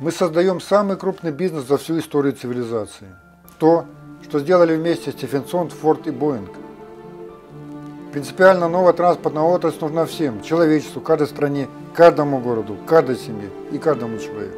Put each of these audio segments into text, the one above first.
Мы создаем самый крупный бизнес за всю историю цивилизации. То, что сделали вместе Стефенсон, Форд и Боинг. Принципиально новая транспортная отрасль нужна всем, человечеству, каждой стране, каждому городу, каждой семье и каждому человеку.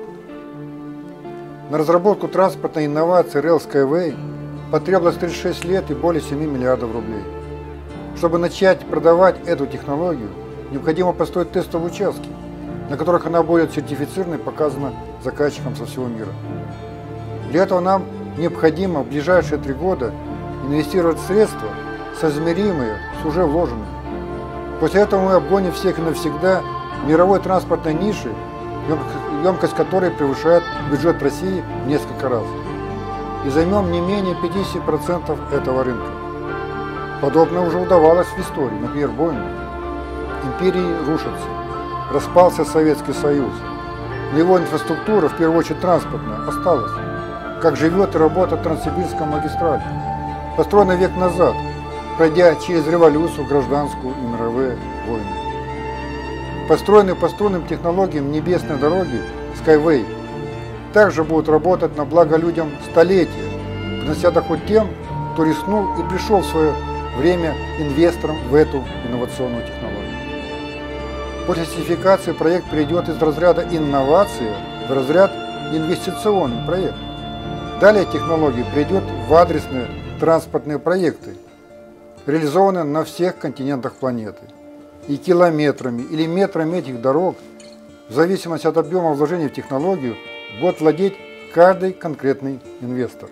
На разработку транспортной инновации Rail Skyway потребовалось 36 лет и более 7 миллиардов рублей. Чтобы начать продавать эту технологию, необходимо построить тестовые участки, на которых она будет сертифицирована и показана заказчикам со всего мира. Для этого нам необходимо в ближайшие 3 года инвестировать средства, соизмеримые с уже вложенными. После этого мы обгоним всех и навсегда в мировой транспортной нише, емкость которой превышает бюджет России в несколько раз. И займем не менее 50% этого рынка. Подобное уже удавалось в истории, например, Боингу. Империи рушатся, распался Советский Союз, но его инфраструктура, в первую очередь транспортная, осталась. Как живет и работает Транссибирская магистраль, построенная век назад, пройдя через революцию, гражданскую и мировые войны. Построенные по струнным технологиям небесной дороги Skyway также будут работать на благо людям столетия, принося доход тем, кто рискнул и пришел в свое время инвестором в эту инновационную технологию. После сертификации проект перейдет из разряда инновации в разряд инвестиционный проект. Далее технология перейдет в адресные транспортные проекты, реализованные на всех континентах планеты. И километрами или метрами этих дорог, в зависимости от объема вложений в технологию, будет владеть каждый конкретный инвестор.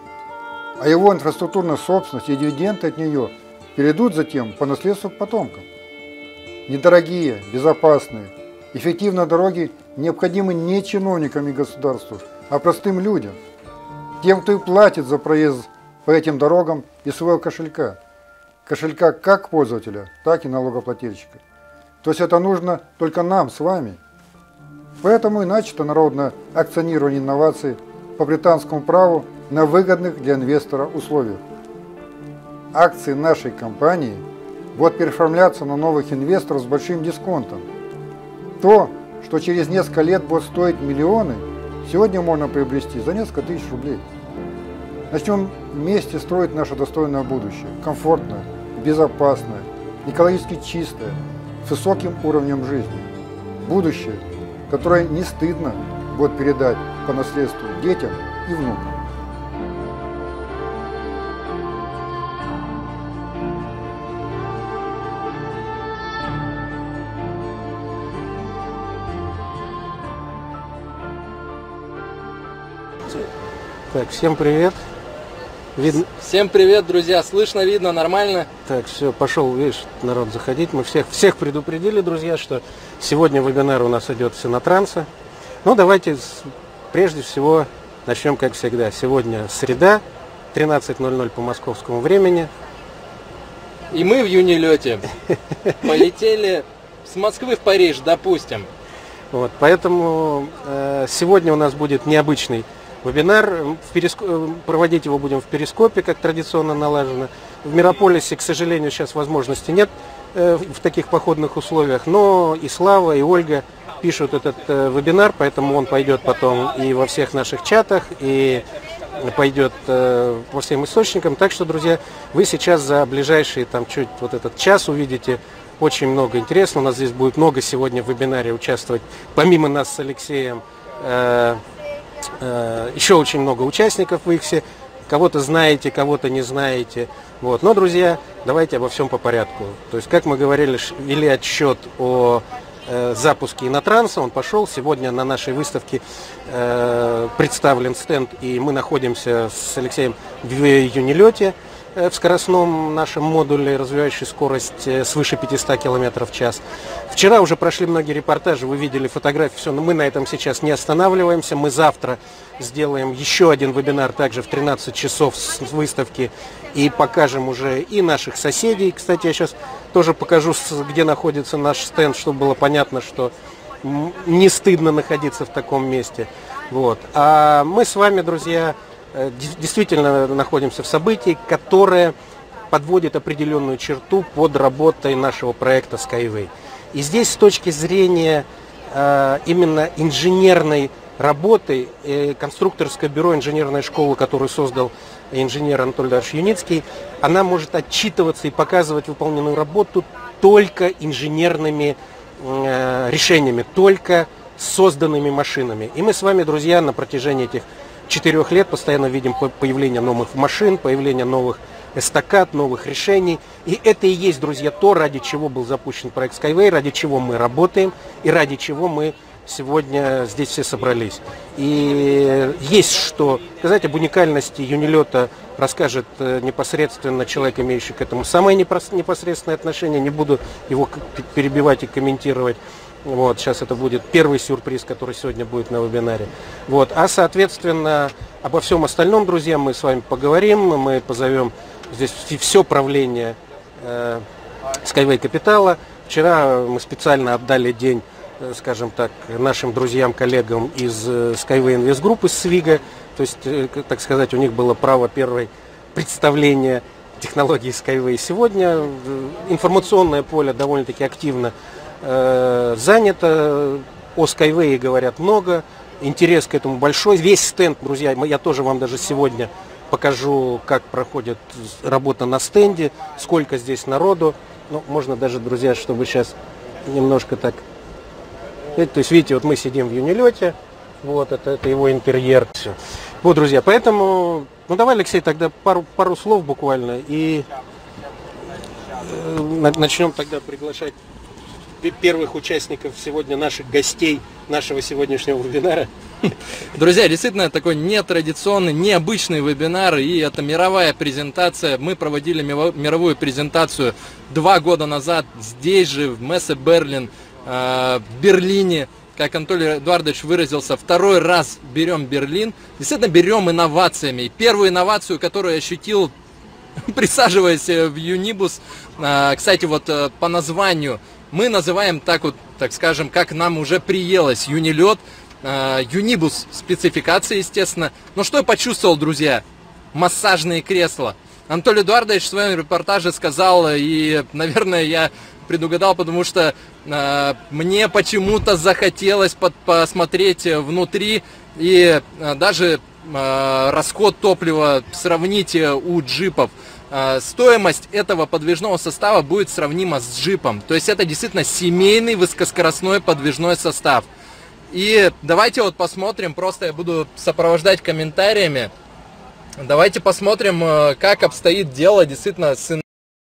А его инфраструктурная собственность и дивиденды от нее перейдут затем по наследству к потомкам. Недорогие, безопасные, эффективные дороги необходимы не чиновникам и государству, а простым людям, тем, кто и платит за проезд по этим дорогам из своего кошелька. Кошелька как пользователя, так и налогоплательщика. То есть это нужно только нам с вами. Поэтому и начато народное акционирование инноваций по британскому праву на выгодных для инвестора условиях. Акции нашей компании будут переоформляться на новых инвесторов с большим дисконтом. То, что через несколько лет будет стоить миллионы, сегодня можно приобрести за несколько тысяч рублей. Начнем вместе строить наше достойное будущее, комфортное, безопасное, экологически чистое, с высоким уровнем жизни. Будущее, которое не стыдно будет передать по наследству детям и внукам. Так, всем привет. Видно? Всем привет, друзья. Слышно, видно, нормально? Так, все, пошел, видишь, народ заходить. Мы всех предупредили, друзья, что сегодня вебинар у нас идет все на транса. Ну, давайте прежде всего начнем, как всегда. Сегодня среда, 13:00 по московскому времени. И мы в юнилете полетели с Москвы в Париж, допустим. Вот, поэтому сегодня у нас будет необычный вебинар. Проводить его будем в Перископе, как традиционно налажено. В Мирополисе, к сожалению, сейчас возможности нет в таких походных условиях, но и Слава, и Ольга пишут этот вебинар, поэтому он пойдет потом и во всех наших чатах, и пойдет по всем источникам. Так что, друзья, вы сейчас за ближайшие чуть вот этот час увидите очень много интересного. У нас здесь будет много сегодня в вебинаре участвовать, помимо нас с Алексеем, еще очень много участников в Иксе. Кого-то знаете, кого-то не знаете. Вот. Но, друзья, давайте обо всем по порядку. То есть, как мы говорили, вели отсчет о запуске Инотранса, он пошел. Сегодня на нашей выставке представлен стенд, и мы находимся с Алексеем в Юнилете, в скоростном нашем модуле, развивающий скорость свыше 500 км в час. Вчера уже прошли многие репортажи, вы видели фотографии, все, но мы на этом сейчас не останавливаемся. Мы завтра сделаем еще один вебинар, также в 13 часов с выставки, и покажем уже и наших соседей. Кстати, я сейчас тоже покажу, где находится наш стенд, чтобы было понятно, что не стыдно находиться в таком месте. Вот. А мы с вами, друзья, действительно находимся в событии, которое подводит определенную черту под работой нашего проекта Skyway. И здесь с точки зрения именно инженерной работы, конструкторское бюро инженерной школы, которую создал инженер Анатолий Эдуардович Юницкий, она может отчитываться и показывать выполненную работу только инженерными решениями, только созданными машинами. И мы с вами, друзья, на протяжении этих 4 лет постоянно видим появление новых машин, появление новых эстакад, новых решений. И это и есть, друзья, то, ради чего был запущен проект Skyway, ради чего мы работаем и ради чего мы сегодня здесь все собрались. И есть что сказать об уникальности юнилета, расскажет непосредственно человек, имеющий к этому самое непосредственное отношение. Не буду его перебивать и комментировать. Вот, сейчас это будет первый сюрприз, который сегодня будет на вебинаре. Вот, а соответственно, обо всем остальном, друзья, мы с вами поговорим. Мы позовем здесь все правление Skyway Капитала. Вчера мы специально отдали день, скажем так, нашим друзьям, коллегам из Skyway Invest Group, из Свига. То есть, так сказать, у них было право первое представление технологии Skyway. Сегодня информационное поле довольно-таки активно занято. О Skyway говорят много, интерес к этому большой. Весь стенд, друзья, я тоже вам даже сегодня покажу, как проходит работа на стенде, сколько здесь народу. Ну, можно даже, друзья, чтобы сейчас немножко так... То есть, видите, вот мы сидим в юнилете, вот, это его интерьер. Все. Вот, друзья, поэтому, ну, давай, Алексей, тогда пару слов буквально, и начнем тогда приглашать первых участников сегодня, наших гостей нашего сегодняшнего вебинара. Друзья, действительно такой нетрадиционный, необычный вебинар, и это мировая презентация. Мы проводили мировую презентацию 2 года назад здесь же, в Мессе Берлин, в Берлине. Как Анатолий Эдуардович выразился, 2-й раз берем Берлин. Действительно берем инновациями. И первую инновацию, которую я ощутил, присаживаясь в Юнибус, кстати, вот по названию, мы называем так вот, так скажем, как нам уже приелось, юнилет, Юнибус спецификации, естественно. Но что я почувствовал, друзья? Массажные кресла. Анатолий Эдуардович в своем репортаже сказал, и, наверное, я предугадал, потому что мне почему-то захотелось посмотреть внутри, и даже расход топлива сравните у джипов. Стоимость этого подвижного состава будет сравнима с джипом. То есть это действительно семейный высокоскоростной подвижной состав. И давайте вот посмотрим, просто я буду сопровождать комментариями. Давайте посмотрим, как обстоит дело действительно с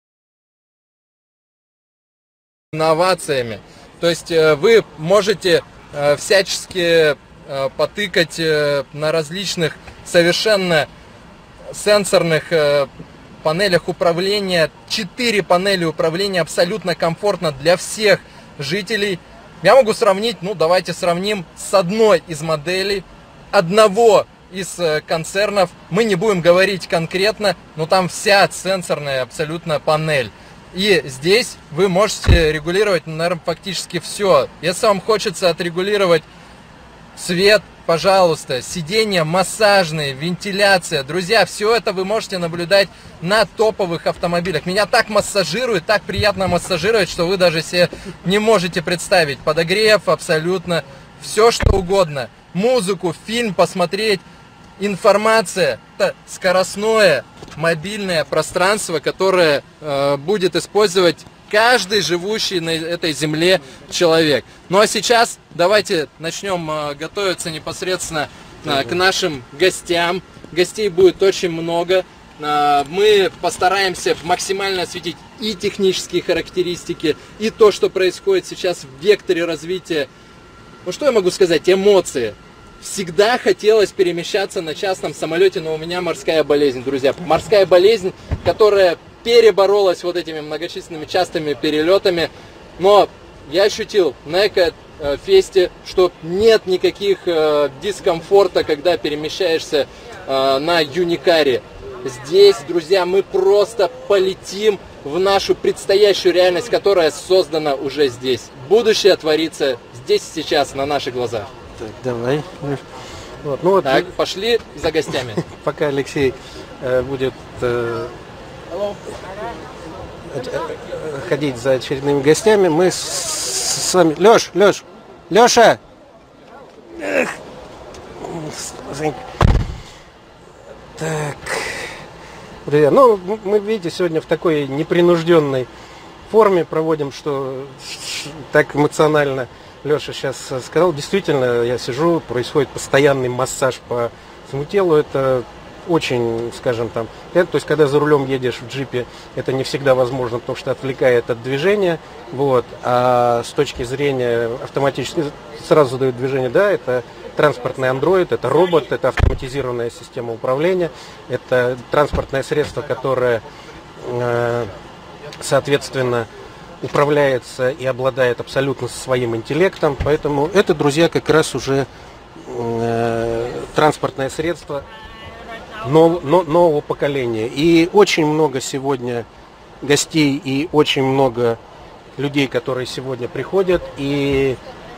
инновациями. То есть вы можете всячески потыкать на различных совершенно сенсорных панелях управления. 4 панели управления абсолютно комфортно для всех жителей. Я могу сравнить, ну давайте сравним с одной из моделей, одного из концернов. Мы не будем говорить конкретно, но там вся сенсорная абсолютно панель. И здесь вы можете регулировать, наверное, фактически все. Если вам хочется отрегулировать свет, пожалуйста, сиденья массажные, вентиляция. Друзья, все это вы можете наблюдать на топовых автомобилях. Меня так массажирует, так приятно массажировать, что вы даже себе не можете представить. Подогрев абсолютно, все что угодно. Музыку, фильм посмотреть, информация. Это скоростное мобильное пространство, которое будет использовать каждый живущий на этой земле человек. Ну а сейчас давайте начнем готовиться непосредственно к нашим гостям. Гостей будет очень много. Мы постараемся максимально осветить и технические характеристики, и то, что происходит сейчас в векторе развития. Ну что я могу сказать? Эмоции. Всегда хотелось перемещаться на частном самолете, но у меня морская болезнь, друзья. Морская болезнь, которая переборолась вот этими многочисленными частыми перелетами. Но я ощутил на Эко-фесте, что нет никаких дискомфорта, когда перемещаешься на Юникаре. Здесь, друзья, мы просто полетим в нашу предстоящую реальность, которая создана уже здесь. Будущее творится здесь и сейчас, на наших глазах. Так, давай. Вот, ну вот, так, пошли за гостями. Пока Алексей будет ходить за очередными гостями, мы с вами... Леш, Леша! Так. Друзья, ну, мы, видите, сегодня в такой непринужденной форме проводим, что так эмоционально Леша сейчас сказал. Действительно, я сижу, происходит постоянный массаж по всему телу. Это очень, скажем, там, то есть, когда за рулем едешь в джипе, это не всегда возможно, потому что отвлекает от движения, вот, а с точки зрения автоматически сразу дает движение, да, это транспортный андроид, это робот, это автоматизированная система управления, это транспортное средство, которое, соответственно, управляется и обладает абсолютно своим интеллектом, поэтому это, друзья, как раз уже транспортное средство нового поколения. И очень много сегодня гостей и очень много людей, которые сегодня приходят, и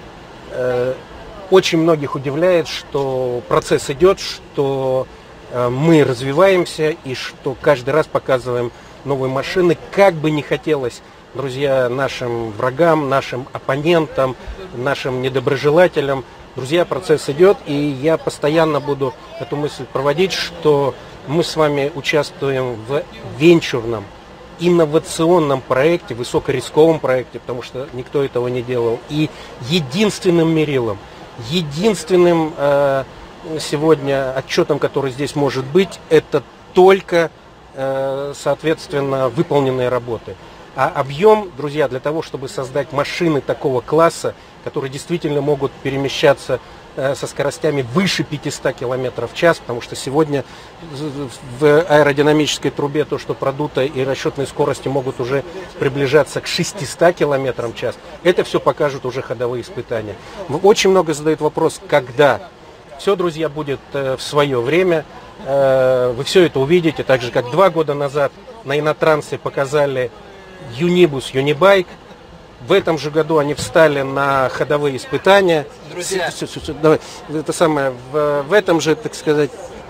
очень многих удивляет, что процесс идет, что мы развиваемся и что каждый раз показываем новые машины. Как бы не хотелось, друзья, нашим врагам, нашим оппонентам, нашим недоброжелателям, друзья, процесс идет, и я постоянно буду эту мысль проводить, что мы с вами участвуем в венчурном, инновационном проекте, высокорисковом проекте, потому что никто этого не делал. И единственным мерилом, единственным сегодня отчетом, который здесь может быть, это только, соответственно, выполненные работы. А объем, друзья, для того, чтобы создать машины такого класса, которые действительно могут перемещаться со скоростями выше 500 км в час, потому что сегодня в аэродинамической трубе то, что продуто, и расчетные скорости могут уже приближаться к 600 км в час, это все покажут уже ходовые испытания. Очень много задают вопрос, когда. Все, друзья, будет в свое время. Вы все это увидите, так же, как 2 года назад на Инотрансе показали Юнибус, Юнибайк. В этом же году они встали на ходовые испытания. Друзья, давай, это самое, в этом же, так сказать,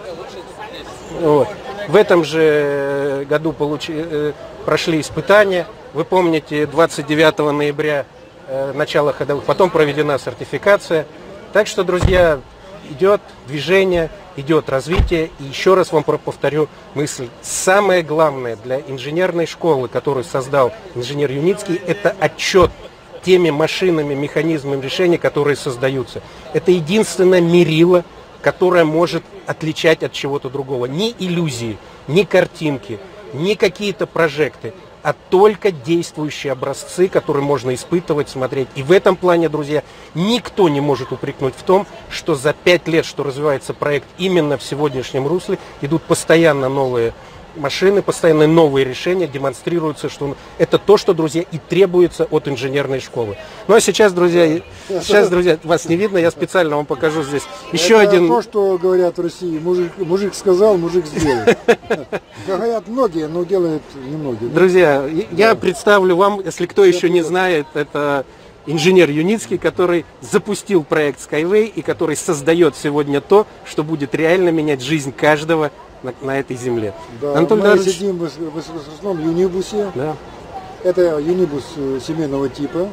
вот, в этом же году прошли испытания. Вы помните, 29 ноября начало ходовых, потом проведена сертификация. Так что, друзья, идет движение, идет развитие. И еще раз вам повторю мысль. Самое главное для инженерной школы, которую создал инженер Юницкий, это отчет теми машинами, механизмами решения, которые создаются. Это единственное мерило, которое может отличать от чего-то другого. Ни иллюзии, ни картинки, ни какие-то прожекты, а только действующие образцы, которые можно испытывать, смотреть. И в этом плане, друзья, никто не может упрекнуть в том, что за 5 лет, что развивается проект именно в сегодняшнем русле, идут постоянно новые машины, постоянно новые решения, демонстрируются, что это то, что, друзья, и требуется от инженерной школы. Ну а сейчас, друзья, вас не видно, я специально вам покажу здесь еще это один... то, что говорят в России, мужик сказал, мужик сделал. Говорят многие, но делают немногие. Друзья, я представлю вам, если кто еще не знает, это инженер Юницкий, который запустил проект Skyway и который создает сегодня то, что будет реально менять жизнь каждого на этой земле. Да, Анатолий мы Эдуардович... сидим в высокоскоростном юнибусе. Да. Это юнибус семейного типа.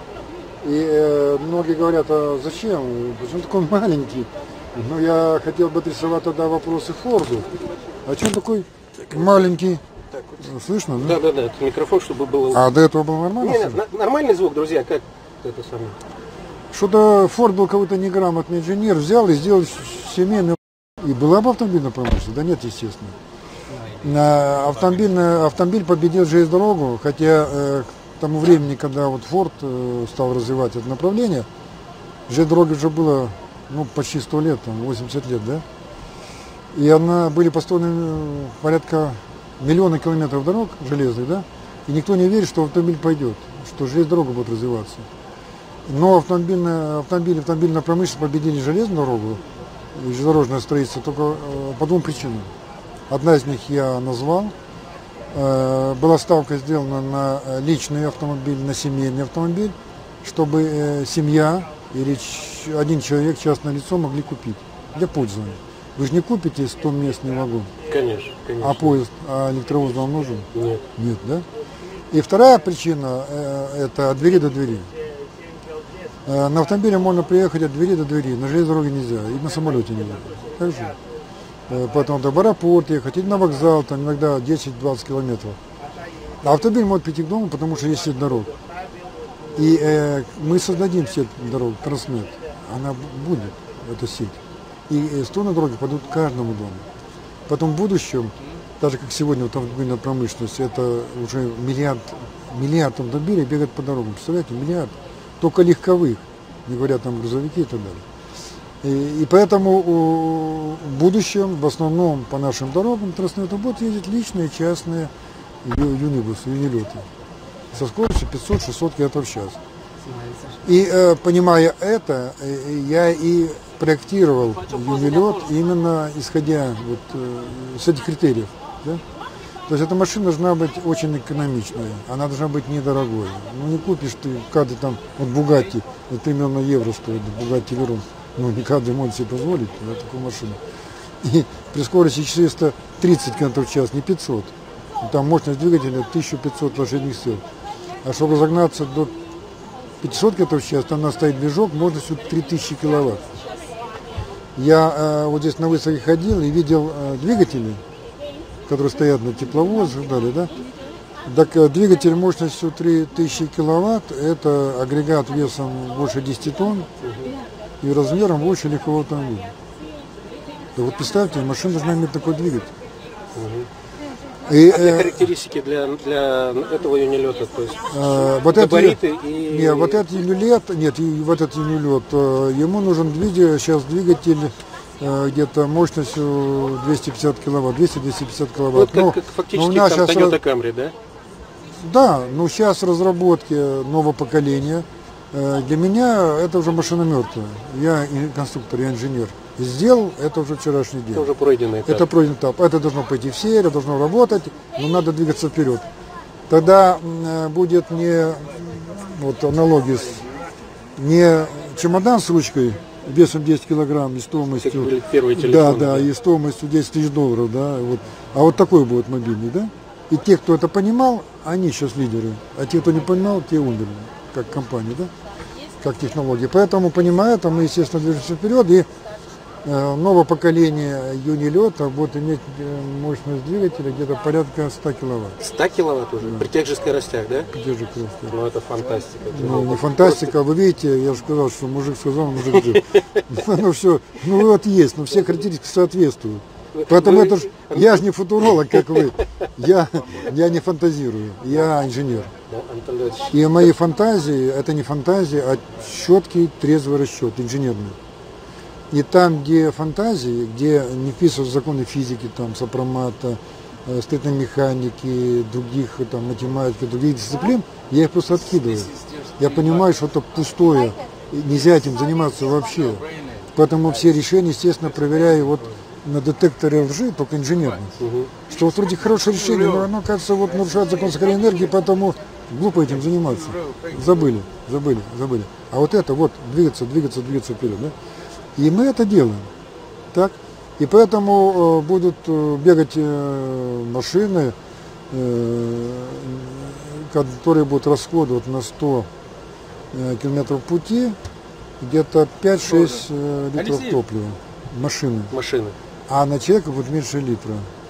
И многие говорят, а зачем? Почему такой маленький? Ну, я хотел бы адресовать тогда вопросы Форду. А чем такой маленький? Слышно, да? Да, это микрофон, чтобы было... А до этого был нормально? Нет, нормальный звук, друзья, как это самое? Что-то Форд был какой-то неграмотный инженер, взял и сделал семейный. И была бы автомобильная промышленность? Да нет, естественно. Автомобиль победил железнодорогу, хотя к тому времени, когда вот Форд стал развивать это направление, железнодороге уже было почти 100 лет, 80 лет, да? И были построены порядка миллиона километров дорог железных, да? И никто не верит, что автомобиль пойдет, что железная дорога будет развиваться. Но автомобильная промышленность победили железную дорогу и железнодорожное строительство только по 2 причинам. Одна из них я назвал. Была ставка сделана на личный автомобиль, на семейный автомобиль, чтобы семья или один человек, частное лицо могли купить для пользования. Вы же не купите 100-местный вагон. Конечно. А поезд, электровоз вам нужен? Нет. Нет, да? И вторая причина это от двери до двери. На автомобиле можно приехать от двери до двери, на железной дороге нельзя, и на самолете нельзя. Так же. Поэтому до аэропорта ехать, или на вокзал, там иногда 10-20 километров. А автомобиль может прийти к дому, потому что есть сеть дорог. И мы создадим сеть дорог, Транснет. Она будет, эта сеть. И стороны дороги пойдут к каждому дому. Потом в будущем, даже как сегодня в автомобильной промышленности, это уже миллиард автомобилей бегают по дорогам. Представляете, миллиард. Только легковых, не говоря там грузовики и так далее. И поэтому в будущем, в основном по нашим дорогам, Транснету будут ездить личные, частные юнибусы, юнилеты со скоростью 500-600 км в час. И понимая это, я и проектировал юнилет именно исходя вот с этих критериев. Да? То есть эта машина должна быть очень экономичная, она должна быть недорогой. Ну не купишь ты, каждый там, вот Бугатти, 3 миллиона евро стоит, Бугатти Верон, ну не каждый может себе позволить такую машину. И при скорости 430 км в час, не 500, там мощность двигателя 1500 лошадиных сил. А чтобы разогнаться до 500 км в час, там надо ставить движок мощностью 3000 киловатт. Я вот здесь на выставке ходил и видел двигатели, которые стоят на тепловозах и далее, да? Так двигатель мощностью 3000 киловатт, это агрегат весом больше 10 тонн и размером больше легкового автомобиля. Да вот представьте, машина должна иметь такой двигатель. И, характеристики для этого юнилета, то есть вот габариты и вот этот юнилет, нет, и вот этот юнилет, ему нужен сейчас двигатель где-то мощностью 250 киловатт, 200-250 киловатт. Вот как фактически Toyota Camry, да? Да, но сейчас разработки нового поколения. Для меня это уже машина мертвая. Я конструктор, я инженер. И сделал это уже вчерашний день. Это уже пройденный этап. Это пройденный этап. Это должно пойти в серию, должно работать, но надо двигаться вперед. Тогда будет не вот аналогия, не чемодан с ручкой весом 10 килограмм и стоимостью, да, и стоимостью 10 тысяч долларов, да, вот. А вот такой будет мобильный, да. И те, кто это понимал, они сейчас лидеры, а те, кто не понимал, те умерли, как компания, да, как технология. Поэтому, понимая это, мы, естественно, движемся вперед, и новое поколение юнилета будет иметь мощность двигателя где-то порядка 100 киловатт. 100 киловатт уже? При тех же скоростях, да? При тех же скоростях. Ну это фантастика. Ну не фантастика, вы видите, я же сказал, что мужик сказал, мужик жив. Ну все, ну вот есть, но все характеристики соответствуют. Поэтому это ж, я же не футуролог, как вы. Я не фантазирую, я инженер. И мои фантазии, это не фантазии, а четкий, трезвый расчет, инженерный. И там, где фантазии, где не вписываются законы физики, там, сопромата, строительной механики, других, там, математики, других дисциплин, я их просто откидываю. Я понимаю, что это пустое, нельзя этим заниматься вообще. Поэтому все решения, естественно, проверяю вот на детекторе лжи, только инженерных. Что вот вроде хорошее решение, но оно, кажется, вот нарушает закон сохранения энергии, поэтому глупо этим заниматься. Забыли. А вот это вот, двигаться вперед, да? И мы это делаем. Так? И поэтому будут бегать машины, которые будут расходовать на 100 километров пути где-то 5-6 литров топлива. Машины. А на человека будет меньше литра.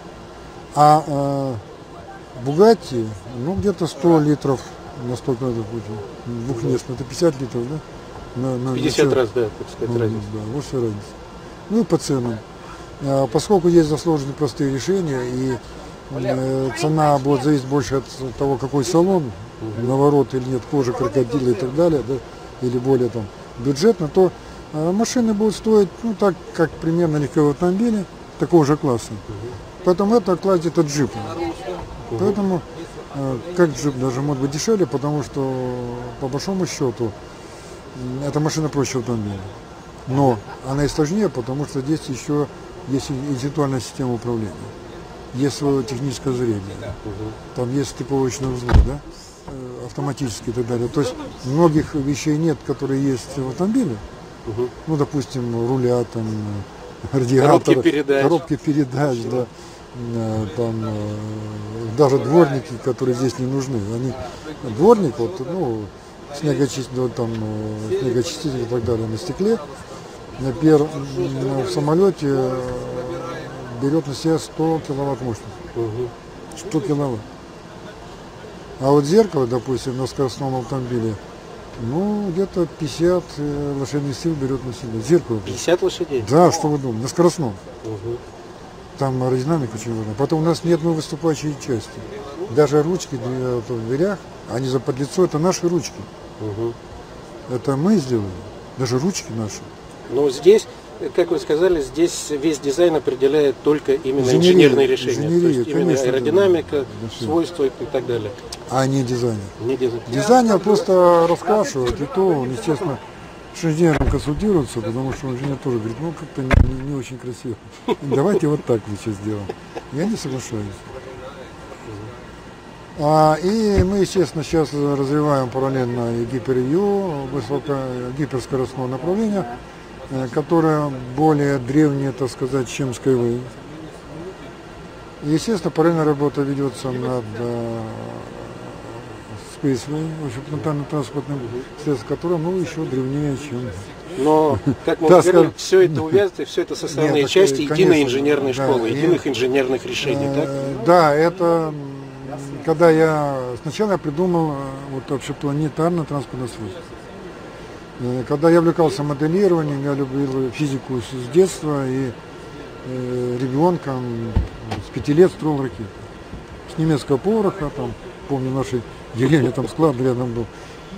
А Бугатти, ну где-то 100 литров на 100 километров пути. Двухместно, это 50 литров, да? 50 раз, да, так сказать, разница. Да, вот вся разница. Ну и по ценам. Поскольку есть засложенные простые решения, и цена будет зависеть больше от того, какой салон, наворот или нет, кожа, крокодила и так далее, да, или более там бюджетно, то машины будут стоить, ну так, как примерно легковые автомобили, такого же класса. Поэтому это класс где-то джипа. Поэтому, как джип даже может быть дешевле, потому что, по большому счету, эта машина проще автомобиля. Но она и сложнее, потому что здесь еще есть интеллектуальная система управления. Есть свое техническое зрение. Там есть стыковочные узлы, да? Автоматические и так далее. То есть многих вещей нет, которые есть в автомобиле. Ну, допустим, руля, там, радиатора, коробки передач, да. Там, даже дворники, которые здесь не нужны. Дворник, вот, ну, снегочиститель и так далее на стекле. Например, в самолете берет на себя 100 киловатт мощности. 100 киловатт. А вот зеркало, допустим, на скоростном автомобиле, ну, где-то 50 лошадиных сил берет на себя. Зеркало. 50 лошадей? Да, что вы думаете, на скоростном. Там аэродинамика очень важна. Потом у нас нет выступающей части. Даже ручки в дверях, они за подлицо, это наши ручки. Это мы сделали. Даже ручки наши. Но здесь, как вы сказали, здесь весь дизайн определяет только именно инженерные решения. То есть именно аэродинамика, свойства и так далее. А не дизайнер. Не дизайнер. Дизайнер просто раскрашивает, и то он, естественно, с инженером консультируется, потому что инженер тоже говорит, ну как-то не очень красиво. Давайте вот так лучше сделаем. Я не соглашаюсь. И мы, естественно, сейчас развиваем параллельно и гипер-ю, гиперскоростное направление, которое более древнее, так сказать, чем Skyway. Естественно, параллельно работа ведется над Spaceway, общепланетарно-транспортным средством, которое, ну, еще древнее, чем... Но, как мы говорили, все это увязано, все это составные части единой инженерной школы, единых инженерных решений, так? Да, это... Когда сначала я придумал вот общепланетарно-транспортное средство. Когда я увлекался моделированием, я любил физику с детства, и ребенком с 5 лет строил ракеты. С немецкого пороха, там, помню, в нашей деревне там склад рядом был.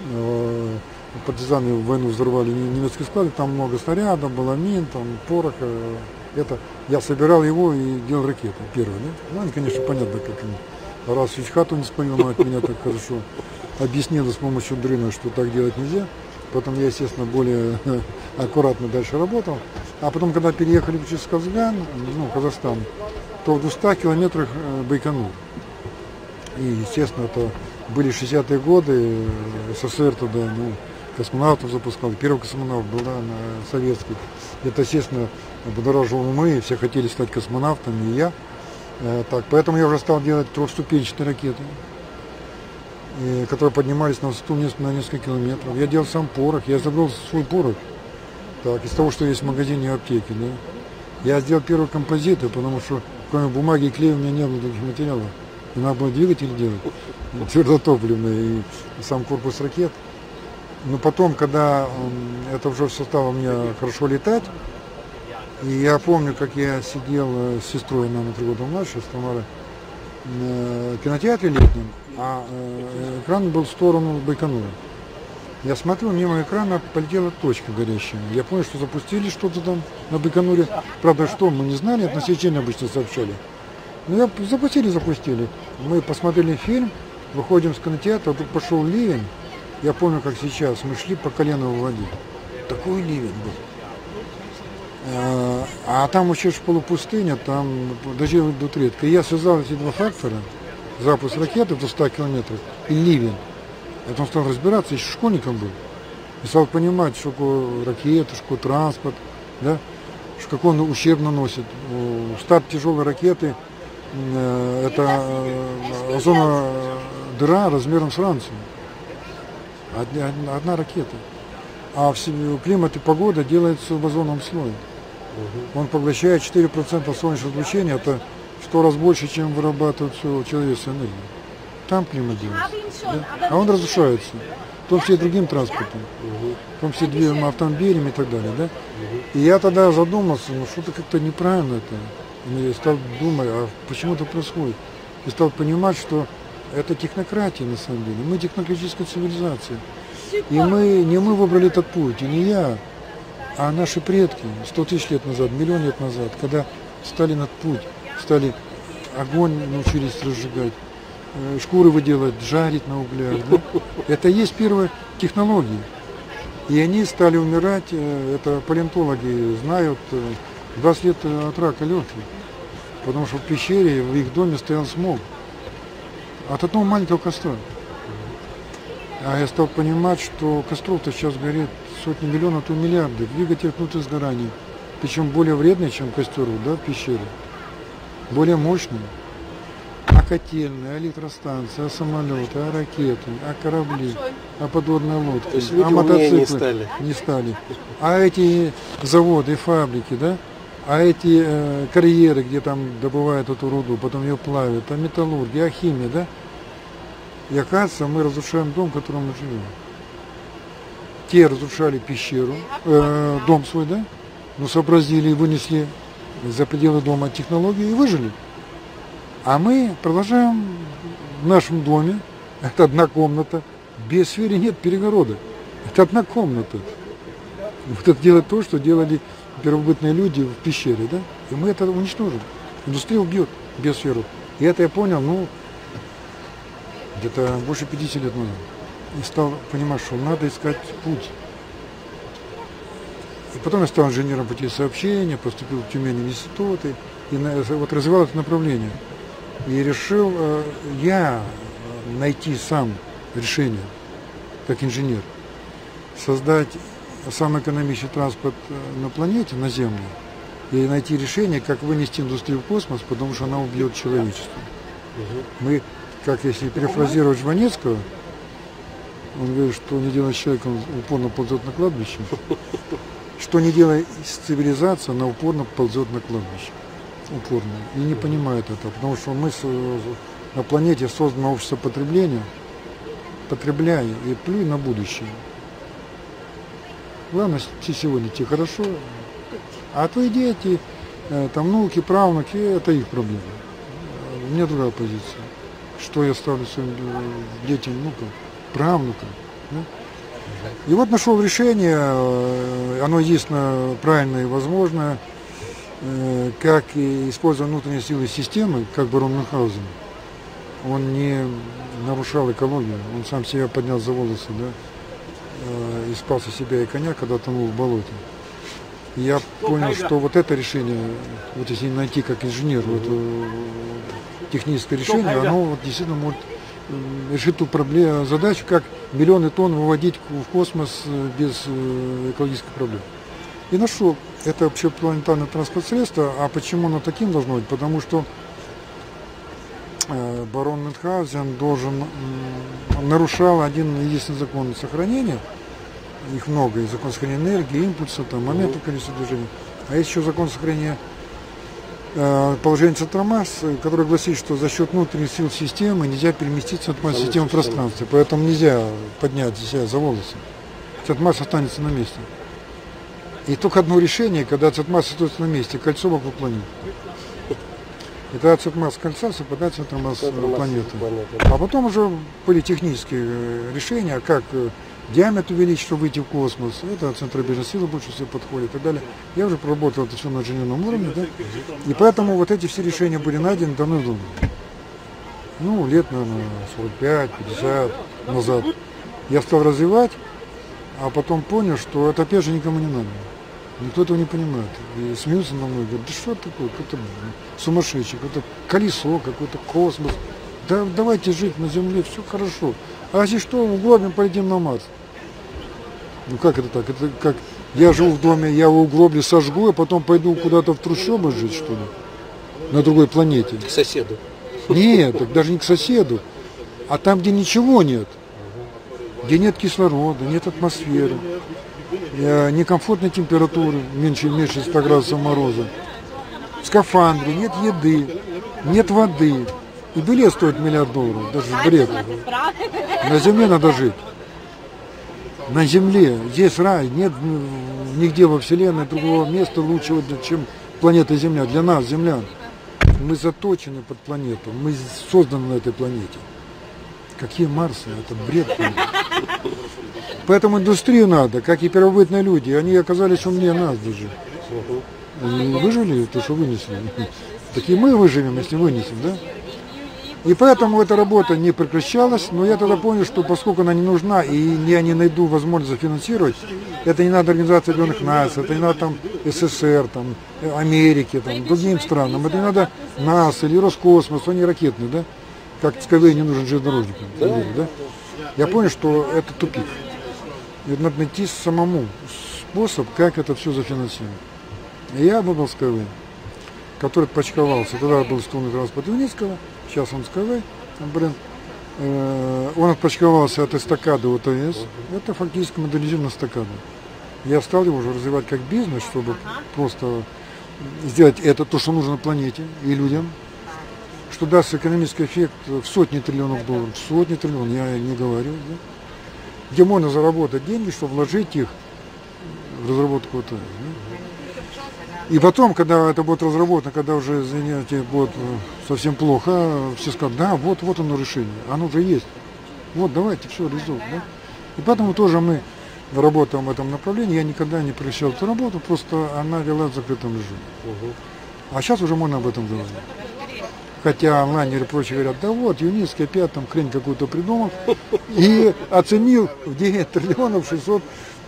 Партизаны в войну взорвали немецкие склады, там много снарядов, было мин, там пороха. Это я собирал его и делал ракеты первые. Да? Ну, они, конечно, понятно, как они. Раз чуть хату не спалил, но от меня так хорошо объяснила с помощью дрына, что так делать нельзя. Потом я, естественно, более аккуратно дальше работал. А потом, когда переехали в Ческазган, ну, Казахстан, то в 200 километрах Байконур. И, естественно, это были 60-е годы, СССР тогда, ну, космонавтов запускал. Первый космонавт был, да, советский. Это, естественно, будоражило умы, все хотели стать космонавтами, и я. Так, поэтому я уже стал делать трехступенчатые ракеты, которые поднимались на высоту на несколько километров. Я делал сам порох, я изобрел свой порох, так, из того, что есть в магазине и аптеке. Да. Я сделал первые композиты, потому что кроме бумаги и клея у меня не было таких материалов. И надо было двигатель делать, твердотопливный, и сам корпус ракет. Но потом, когда это уже все стало у меня хорошо летать, и я помню, как я сидел с сестрой, она на 3 года младше, с Тамарой, в кинотеатре летнем, а экран был в сторону Байконура. Я смотрю, мимо экрана полетела точка горящая. Я понял, что запустили что-то там на Байконуре. Правда, что, мы не знали, это на сечение обычно сообщали. Но запустили. Мы посмотрели фильм, выходим с кинотеатра, тут пошел ливень. Я помню, как сейчас, мы шли по колено в воде. Такой ливень был. А там еще полупустыня, там дожди идут редко. И я связал эти два фактора, запуск ракеты до 100 километров и ливень. Потом стал разбираться, еще школьником был. И стал понимать, что такое ракета, что такое транспорт, да, что какой он ущерб наносит. Старт тяжелой ракеты это озоновая дыра размером с Францию. Одна ракета. А в климат и погода делается в озоновом слое. Он поглощает 4% солнечного излучения, это в 100 раз больше, чем вырабатывает всю человеческую энергию. Там климат делается. Да? А он разрушается. В том числе и другим транспортом. В том числе и автомобилями и так далее. Да? И я тогда задумался, ну что-то как-то неправильно это. И я стал думать, а почему это происходит? И стал понимать, что это технократия на самом деле. Мы технократическая цивилизация. И не мы выбрали этот путь, и не я, а наши предки 100 тысяч лет назад, миллион лет назад, когда стали на путь, стали огонь научились разжигать, шкуры выделать, жарить на углях. Да? Это и есть первые технологии. И они стали умирать, это палеонтологи знают, 20 лет от рака легких. Потому что в пещере, в их доме стоял смог от одного маленького костра. А я стал понимать, что костров-то сейчас горит сотни миллионов, а то миллиарды. Двигатель внутреннего сгорания. Причем более вредный, чем костер, да, в пещере. Более мощный. А котельные, а электростанции, а самолеты, а ракеты, а корабли, а подводные лодки, То есть люди а умнее мотоциклы не стали. не стали. А эти заводы, фабрики, да? А эти карьеры, где там добывают эту руду, потом ее плавят, а металлургия, а химия, да? И оказывается, мы разрушаем дом, в котором мы живем. Те разрушали пещеру, дом свой, да? Но сообразили и вынесли за пределы дома технологии и выжили. А мы продолжаем в нашем доме, это одна комната, без сферы нет перегорода. Это одна комната. Вот это делает то, что делали первобытные люди в пещере, да? И мы это уничтожим. Индустрия убьет биосферу. И это я понял, где-то больше 50 лет назад. И стал понимать, что надо искать путь. И потом я стал инженером путей сообщения, поступил в Тюмень в институты, и вот развивал это направление. И решил я найти сам решение, как инженер, создать самый экономичный транспорт на планете, наземный, и найти решение, как вынести индустрию в космос, потому что она убьет человечество. Мы, как если перефразировать Жванецкого, он говорит, что не делает с человеком, упорно ползет на кладбище. Что не делает с цивилизацией, она упорно ползет на кладбище. Упорно. И не понимает это, потому что мы на планете создано общество потребления. Потребляй и плюй на будущее. Главное, сегодня тебе хорошо, а твои дети, там внуки, правнуки, это их проблема. У меня другая позиция. Что я ставлю своим детям, внукам, правнукам. Да? И вот нашел решение, оно единственно правильное и возможное, как используя внутренние силы системы, как барон Мюнхгаузен. Он не нарушал экологию, он сам себя поднял за волосы, да, и спасся себя и коня, когда тонул в болоте. И я понял, что вот это решение, вот если найти как инженер вот, техническое решение, оно вот действительно может решить ту проблему, задачу, как миллионы тонн выводить в космос без экологических проблем. И нашел это общепланетарное транспортное средство. А почему оно таким должно быть? Потому что барон Мюнхгаузен нарушал один единственный закон сохранения. Их много, и закон сохранения энергии, импульса, там, момента количества движения. А есть еще закон сохранения положения центра масс, который гласит, что за счет внутренних сил системы нельзя переместиться от массы системы в пространстве. Поэтому нельзя поднять себя за волосы. Центр масс останется на месте. И только одно решение, когда центр масс остается на месте, кольцо вокруг планеты. И тогда центр масс кольца совпадает с центром масс планеты. А потом уже были технические решения, как диаметр увеличить, чтобы выйти в космос. Это центробежная сила больше всего подходит и так далее. Я уже проработал это все на инженерном уровне, да? И поэтому вот эти все решения были найдены давно. Ну, лет, наверное, 45-50 назад. Я стал развивать, а потом понял, что это опять же никому не надо. Никто этого не понимает. И смеются на мной, говорят, да что такое, какой-то сумасшедший, какое-то колесо, какой-то космос. Да давайте жить на Земле, все хорошо. А если что, углубим, полетим на Марс. Ну как это так? Это как я живу в доме, я его углублю, сожгу, а потом пойду куда-то в трущобы жить, что ли? На другой планете. К соседу. Нет, так даже не к соседу, а там, где ничего нет. Где нет кислорода, нет атмосферы, некомфортной температуры, меньше 100 градусов мороза. В скафандре, нет еды, нет воды. И билет стоит $1 миллиард, даже бред. На Земле надо жить. На Земле. Здесь рай. Нет нигде во Вселенной другого места лучшего, чем планета Земля. Для нас, землян. Мы заточены под планету. Мы созданы на этой планете. Какие Марсы? Это бред. Поэтому индустрию надо, как и первобытные люди. Они оказались умнее нас даже. Они выжили то, что вынесли. Так и мы выживем, если вынесем, да? И поэтому эта работа не прекращалась, но я тогда понял, что поскольку она не нужна, и я не найду возможность зафинансировать, это не надо Организации Объединенных Наций, это не надо там СССР, там, Америке, там, другим странам, это не надо НАСА или Роскосмос, они ракетные, да? Как Skyway не нужен железнодорожникам, да? Я понял, что это тупик. И надо найти самому способ, как это все зафинансировать. И я выбрал Skyway, который отпочковался. Тогда был струнный транспорт Юницкого. сейчас он Skyway, бренд, он отпочковался от эстакады ОТС. Это фактически моделизированная эстакада. Я стал его уже развивать как бизнес, чтобы просто сделать это то, что нужно планете и людям, что даст экономический эффект в сотни триллионов долларов, сотни триллионов, я не говорю, да? Где можно заработать деньги, чтобы вложить их в разработку ОТС. Да? И потом, когда это будет разработано, когда уже, извините, будет совсем плохо, все скажут, да, вот оно решение, оно уже есть. Вот, давайте, все, реализуем. Да? И поэтому тоже мы работаем в этом направлении. Я никогда не прекращал эту работу, просто она вела в закрытом режиме. А сейчас уже можно об этом говорить. Хотя онлайнеры и прочие говорят, да вот, Юницкий опять там хрень какую-то придумал и оценил в 9 триллионов 600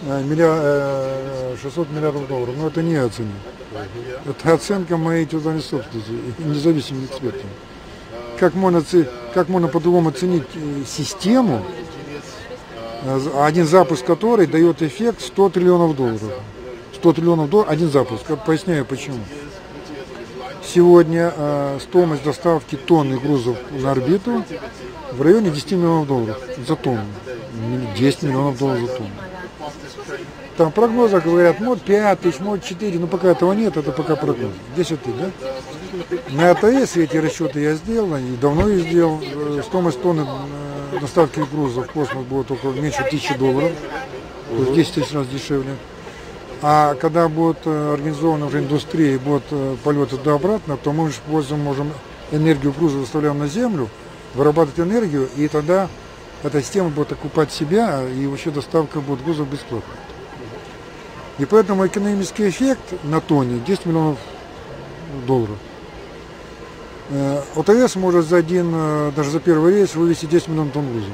миллиардов долларов. Но это не оценил. Это оценка моей титульной собственности, независимым экспертам. Как можно по-другому оценить систему, один запуск которой дает эффект 100 триллионов долларов. 100 триллионов долларов, один запуск. Поясняю почему. Сегодня стоимость доставки тонны грузов на орбиту в районе 10 миллионов долларов за тонну. 10 миллионов долларов за тонну. Там прогнозы говорят, может 5 тысяч, может 4, но пока этого нет, это пока прогноз. 10 тысяч, да? На АТС эти расчеты я сделал, и давно я сделал. Стоимость тонны доставки грузов в космос будет около меньше $1000, то есть 10 тысяч раз дешевле. А когда будет организована уже индустрия и будут полеты туда-обратно, то мы можем энергию груза выставляем на Землю, вырабатывать энергию, и тогда эта система будет окупать себя, и вообще доставка будет грузов бесплатно. И поэтому экономический эффект на тонне 10 миллионов долларов. ОТС может даже за первый рейс вывести 10 миллионов тонн груза.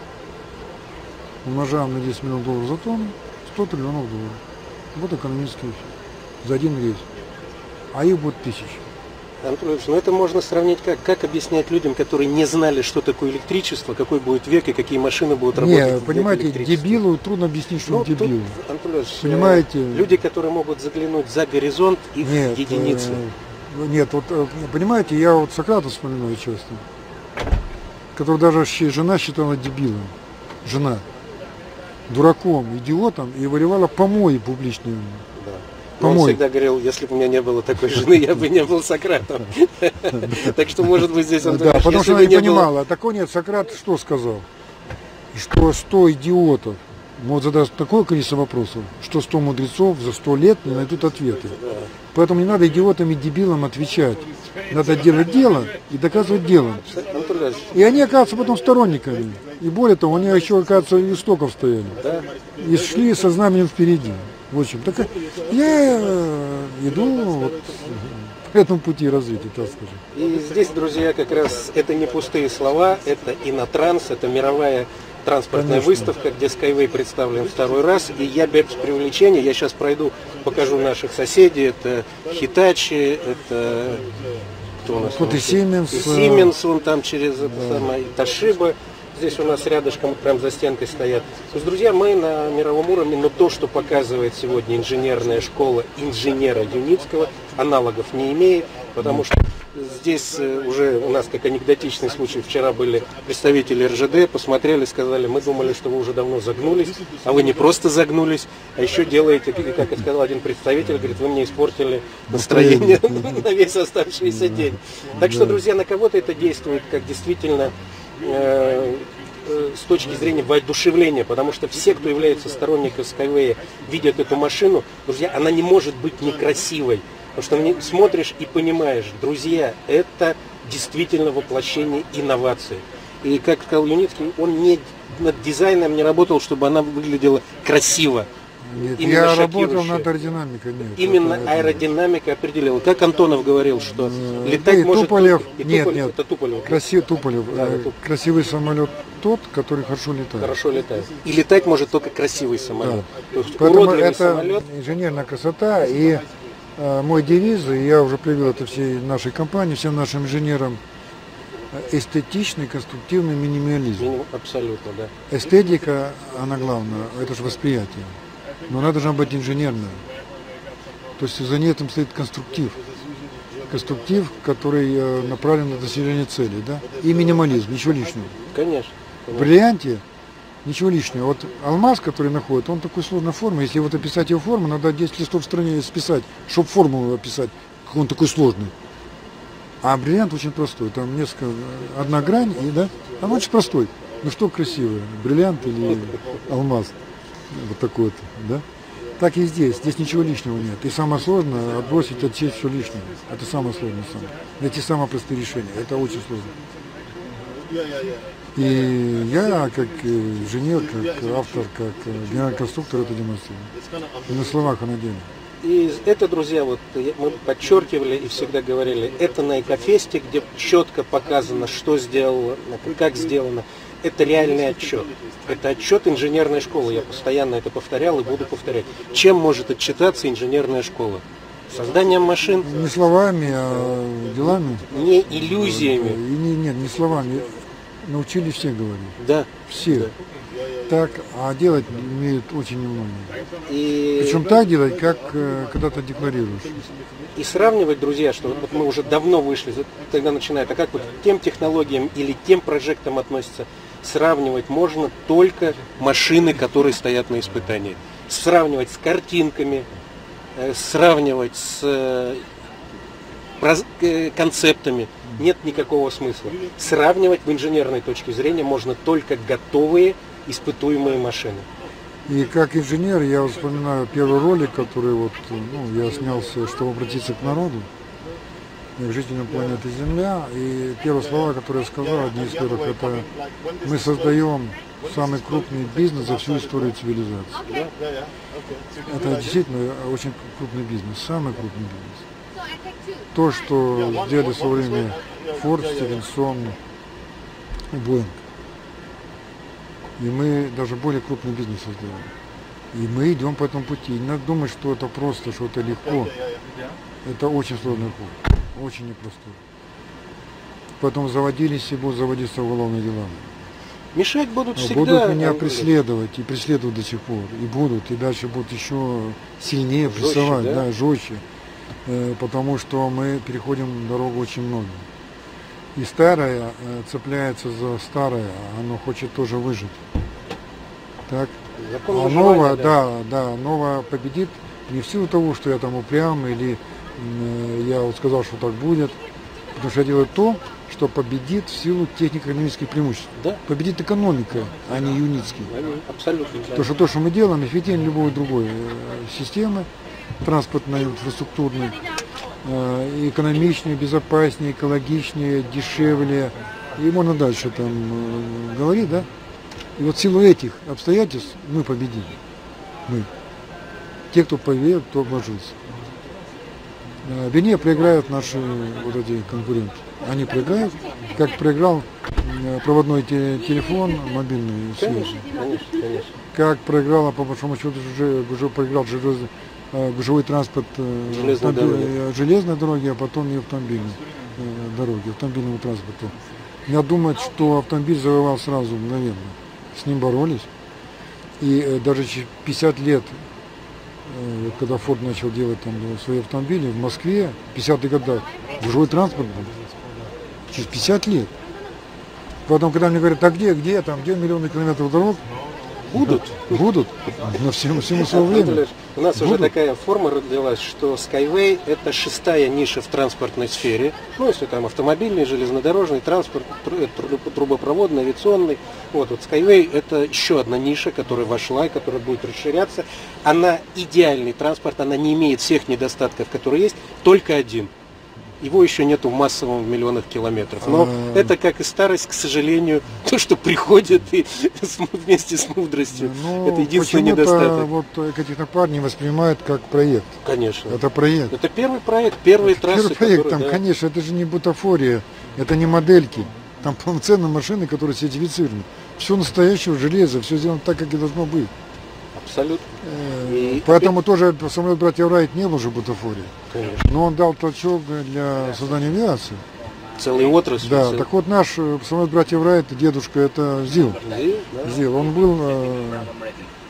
Умножаем на 10 миллионов долларов за тонну, 100 триллионов долларов. Вот экономический эффект за один рейс. А их будет 1000. Анатолий, ну это можно сравнить как объяснять людям, которые не знали, что такое электричество, какой будет век и какие машины будут работать. Не, понимаете, дебилу трудно объяснить, что он дебил. Анатолий, понимаете? Люди, которые могут заглянуть за горизонт, их единицы. Нет, вот понимаете, я вот Сократа вспоминаю часто, который даже жена считала дебилом. Жена. Дураком, идиотом, и выливала помои публичные. Да. Он всегда говорил, если бы у меня не было такой жены, я бы не был Сократом. Так что, может быть, здесь он... Да, потому что она не понимала. Так нет, Сократ что сказал? Что 100 идиотов могут задать такое количество вопросов, что 100 мудрецов за 100 лет не найдут ответы. Поэтому не надо идиотам и дебилам отвечать. Надо делать дело и доказывать делом. И они оказываются потом сторонниками. И более того, они еще, оказывается, у истоков стояли. И шли со знаменем впереди. В общем, так я иду вот по этому пути развития, так скажем. И здесь, друзья, как раз это не пустые слова, это Инотранс, это мировая транспортная выставка, где Skyway представлен второй раз. И я без преувеличения, я сейчас пройду, покажу наших соседей. Это Hitachi, это кто у нас? Вот и Siemens. И Siemens, вон там через это самое, Toshiba. Здесь у нас рядышком, прям за стенкой стоят. То есть, друзья, мы на мировом уровне, но то, что показывает сегодня инженерная школа инженера Юницкого, аналогов не имеет, потому что здесь уже у нас, как анекдотичный случай, вчера были представители РЖД, посмотрели, сказали, мы думали, что вы уже давно загнулись, а вы не просто загнулись, а еще делаете, как и сказал один представитель, говорит, вы мне испортили настроение на весь оставшийся день. Так что, друзья, на кого-то это действует как действительно с точки зрения воодушевления, потому что все, кто является сторонником Skyway, видят эту машину, друзья, она не может быть некрасивой, потому что смотришь и понимаешь, друзья, это действительно воплощение инноваций. И как сказал Юницкий, он не над дизайном не работал, чтобы она выглядела красиво. Нет, я работал над аэродинамикой. Нет, именно аэродинамика определила. Как Антонов говорил, что летать может... Туполев. Нет, это Туполев. Туполев. Да, красивый самолет тот, который хорошо летает. Хорошо летает. И летать может только красивый самолет. Да. То есть поэтому это самолет... инженерная красота. И мой девиз, и я уже привел это всей нашей компании, всем нашим инженерам, эстетичный, конструктивный минимализм. Абсолютно, да. Эстетика, она главная, это же восприятие. Но она должна быть инженерная. То есть за ней там стоит конструктив. конструктив, который направлен на достижение цели, да? И минимализм, ничего лишнего. Конечно. В бриллианте ничего лишнего. Вот алмаз, который находит, он такой сложной формы. Если вот описать его форму, надо 10 листов в стране списать, чтобы форму описать, как он такой сложный. А бриллиант очень простой. Там одна грань, и да, он очень простой. Ну что красивое, бриллиант или алмаз? Вот такой вот, да? Так и здесь. Здесь ничего лишнего нет. И самое сложное — отбросить, отсечь все лишнее. Это самое сложное. Найти самые простые решения. Это очень сложно. И я, как инженер, как автор, как генеральный конструктор, это демонстрирую. И на словах, а на деле. И это, друзья, вот мы подчеркивали и всегда говорили, это на Экофесте, где четко показано, что сделано, как сделано. Это реальный отчет. Это отчет инженерной школы. Я постоянно это повторял и буду повторять. Чем может отчитаться инженерная школа? Созданием машин? Не словами, а делами. Не иллюзиями. Нет, не словами. Научились все говорить. Да. Все. Да. Так, а делать умеют очень немного. И... Причем так делать, как когда ты декларируешь. И сравнивать, друзья, что вот мы уже давно вышли, тогда начинает, а как вот к тем технологиям или тем прожектам относятся, сравнивать можно только машины, которые стоят на испытании. Сравнивать с картинками, сравнивать с концептами нет никакого смысла. Сравнивать в инженерной точке зрения можно только готовые испытуемые машины. И как инженер я вспоминаю первый ролик, который вот, я снялся, чтобы обратиться к народу, к жителям планеты Земля. И первые слова, которые я сказал, одни из первых, это мы создаем самый крупный бизнес за всю историю цивилизации. Это действительно очень крупный бизнес, самый крупный бизнес. То, что сделали в свое время Форд, Стивенсон, Боинг. И мы даже более крупный бизнес создаем. И мы идем по этому пути. Не надо думать, что это просто, что это легко. Это очень сложный путь. Очень непростой. Потом заводились и будут заводиться уголовные дела. Мешать будут всегда. Будут меня преследовать и преследуют до сих пор. И будут, и дальше будут еще сильнее прессовать, жестче, да? Жестче. Потому что мы переходим дорогу очень много. И старое цепляется за старое, оно хочет тоже выжить. Так? А новое, новое победит не в силу того, что я там упрям, или я вот сказал, что так будет, потому что я делаю то, что победит в силу технико-экономических преимуществ. Да. Победит экономика, а не юнитский. Абсолютно. Да. То, что мы делаем, эффективнее любой другой системы, транспортной, инфраструктурной, экономичнее, безопаснее, экологичнее, дешевле. И можно дальше там говорить, да? И вот в силу этих обстоятельств мы победили. Мы. Те, кто поверил, кто вложился. Вернее, проиграют наши вот эти конкуренты. Они проиграют, как проиграл проводной телефон, мобильный связь. Конечно. Как проиграла, по большому счету, уже проиграл гужевой транспорт железной дороги, а потом и автомобильной дороги, автомобильному транспорту. Я думаю, что автомобиль завоевал сразу, мгновенно. С ним боролись. И даже через 50 лет, когда Форд начал делать там свои автомобили, в Москве, в 50-х годах, гужевой транспорт был. Через 50 лет. Потом, когда мне говорят, а где миллионы километров дорог? Будут. На всему свое время. У нас уже такая форма родилась, что Skyway — это шестая ниша в транспортной сфере. Ну, если там автомобильный, железнодорожный, транспорт, трубопроводный, авиационный. Вот Skyway — это еще одна ниша, которая вошла и которая будет расширяться. Она идеальный транспорт, она не имеет всех недостатков, которые есть, только один. Его еще нету в массовом в миллионах километров. Но это, как и старость, к сожалению, то, что приходит и вместе с мудростью. Это единственный недостаток. Вот Экотехнопарк не воспринимает как проект. Конечно. Это проект. Это первый проект, первые трассы. Первый проект, там, конечно, это же не бутафория, это не модельки. Там полноценные машины, которые сертифицированы. Все настоящее железо, все сделано так, как и должно быть. Абсолютно. Поэтому тоже самолет братьев Райт не был же бутафорией. Конечно. Но он дал толчок для создания авиации. Целый отрасль. Да, так вот наш самолет братьев Райт, дедушка, это ЗИЛ. Да. ЗИЛ. Он был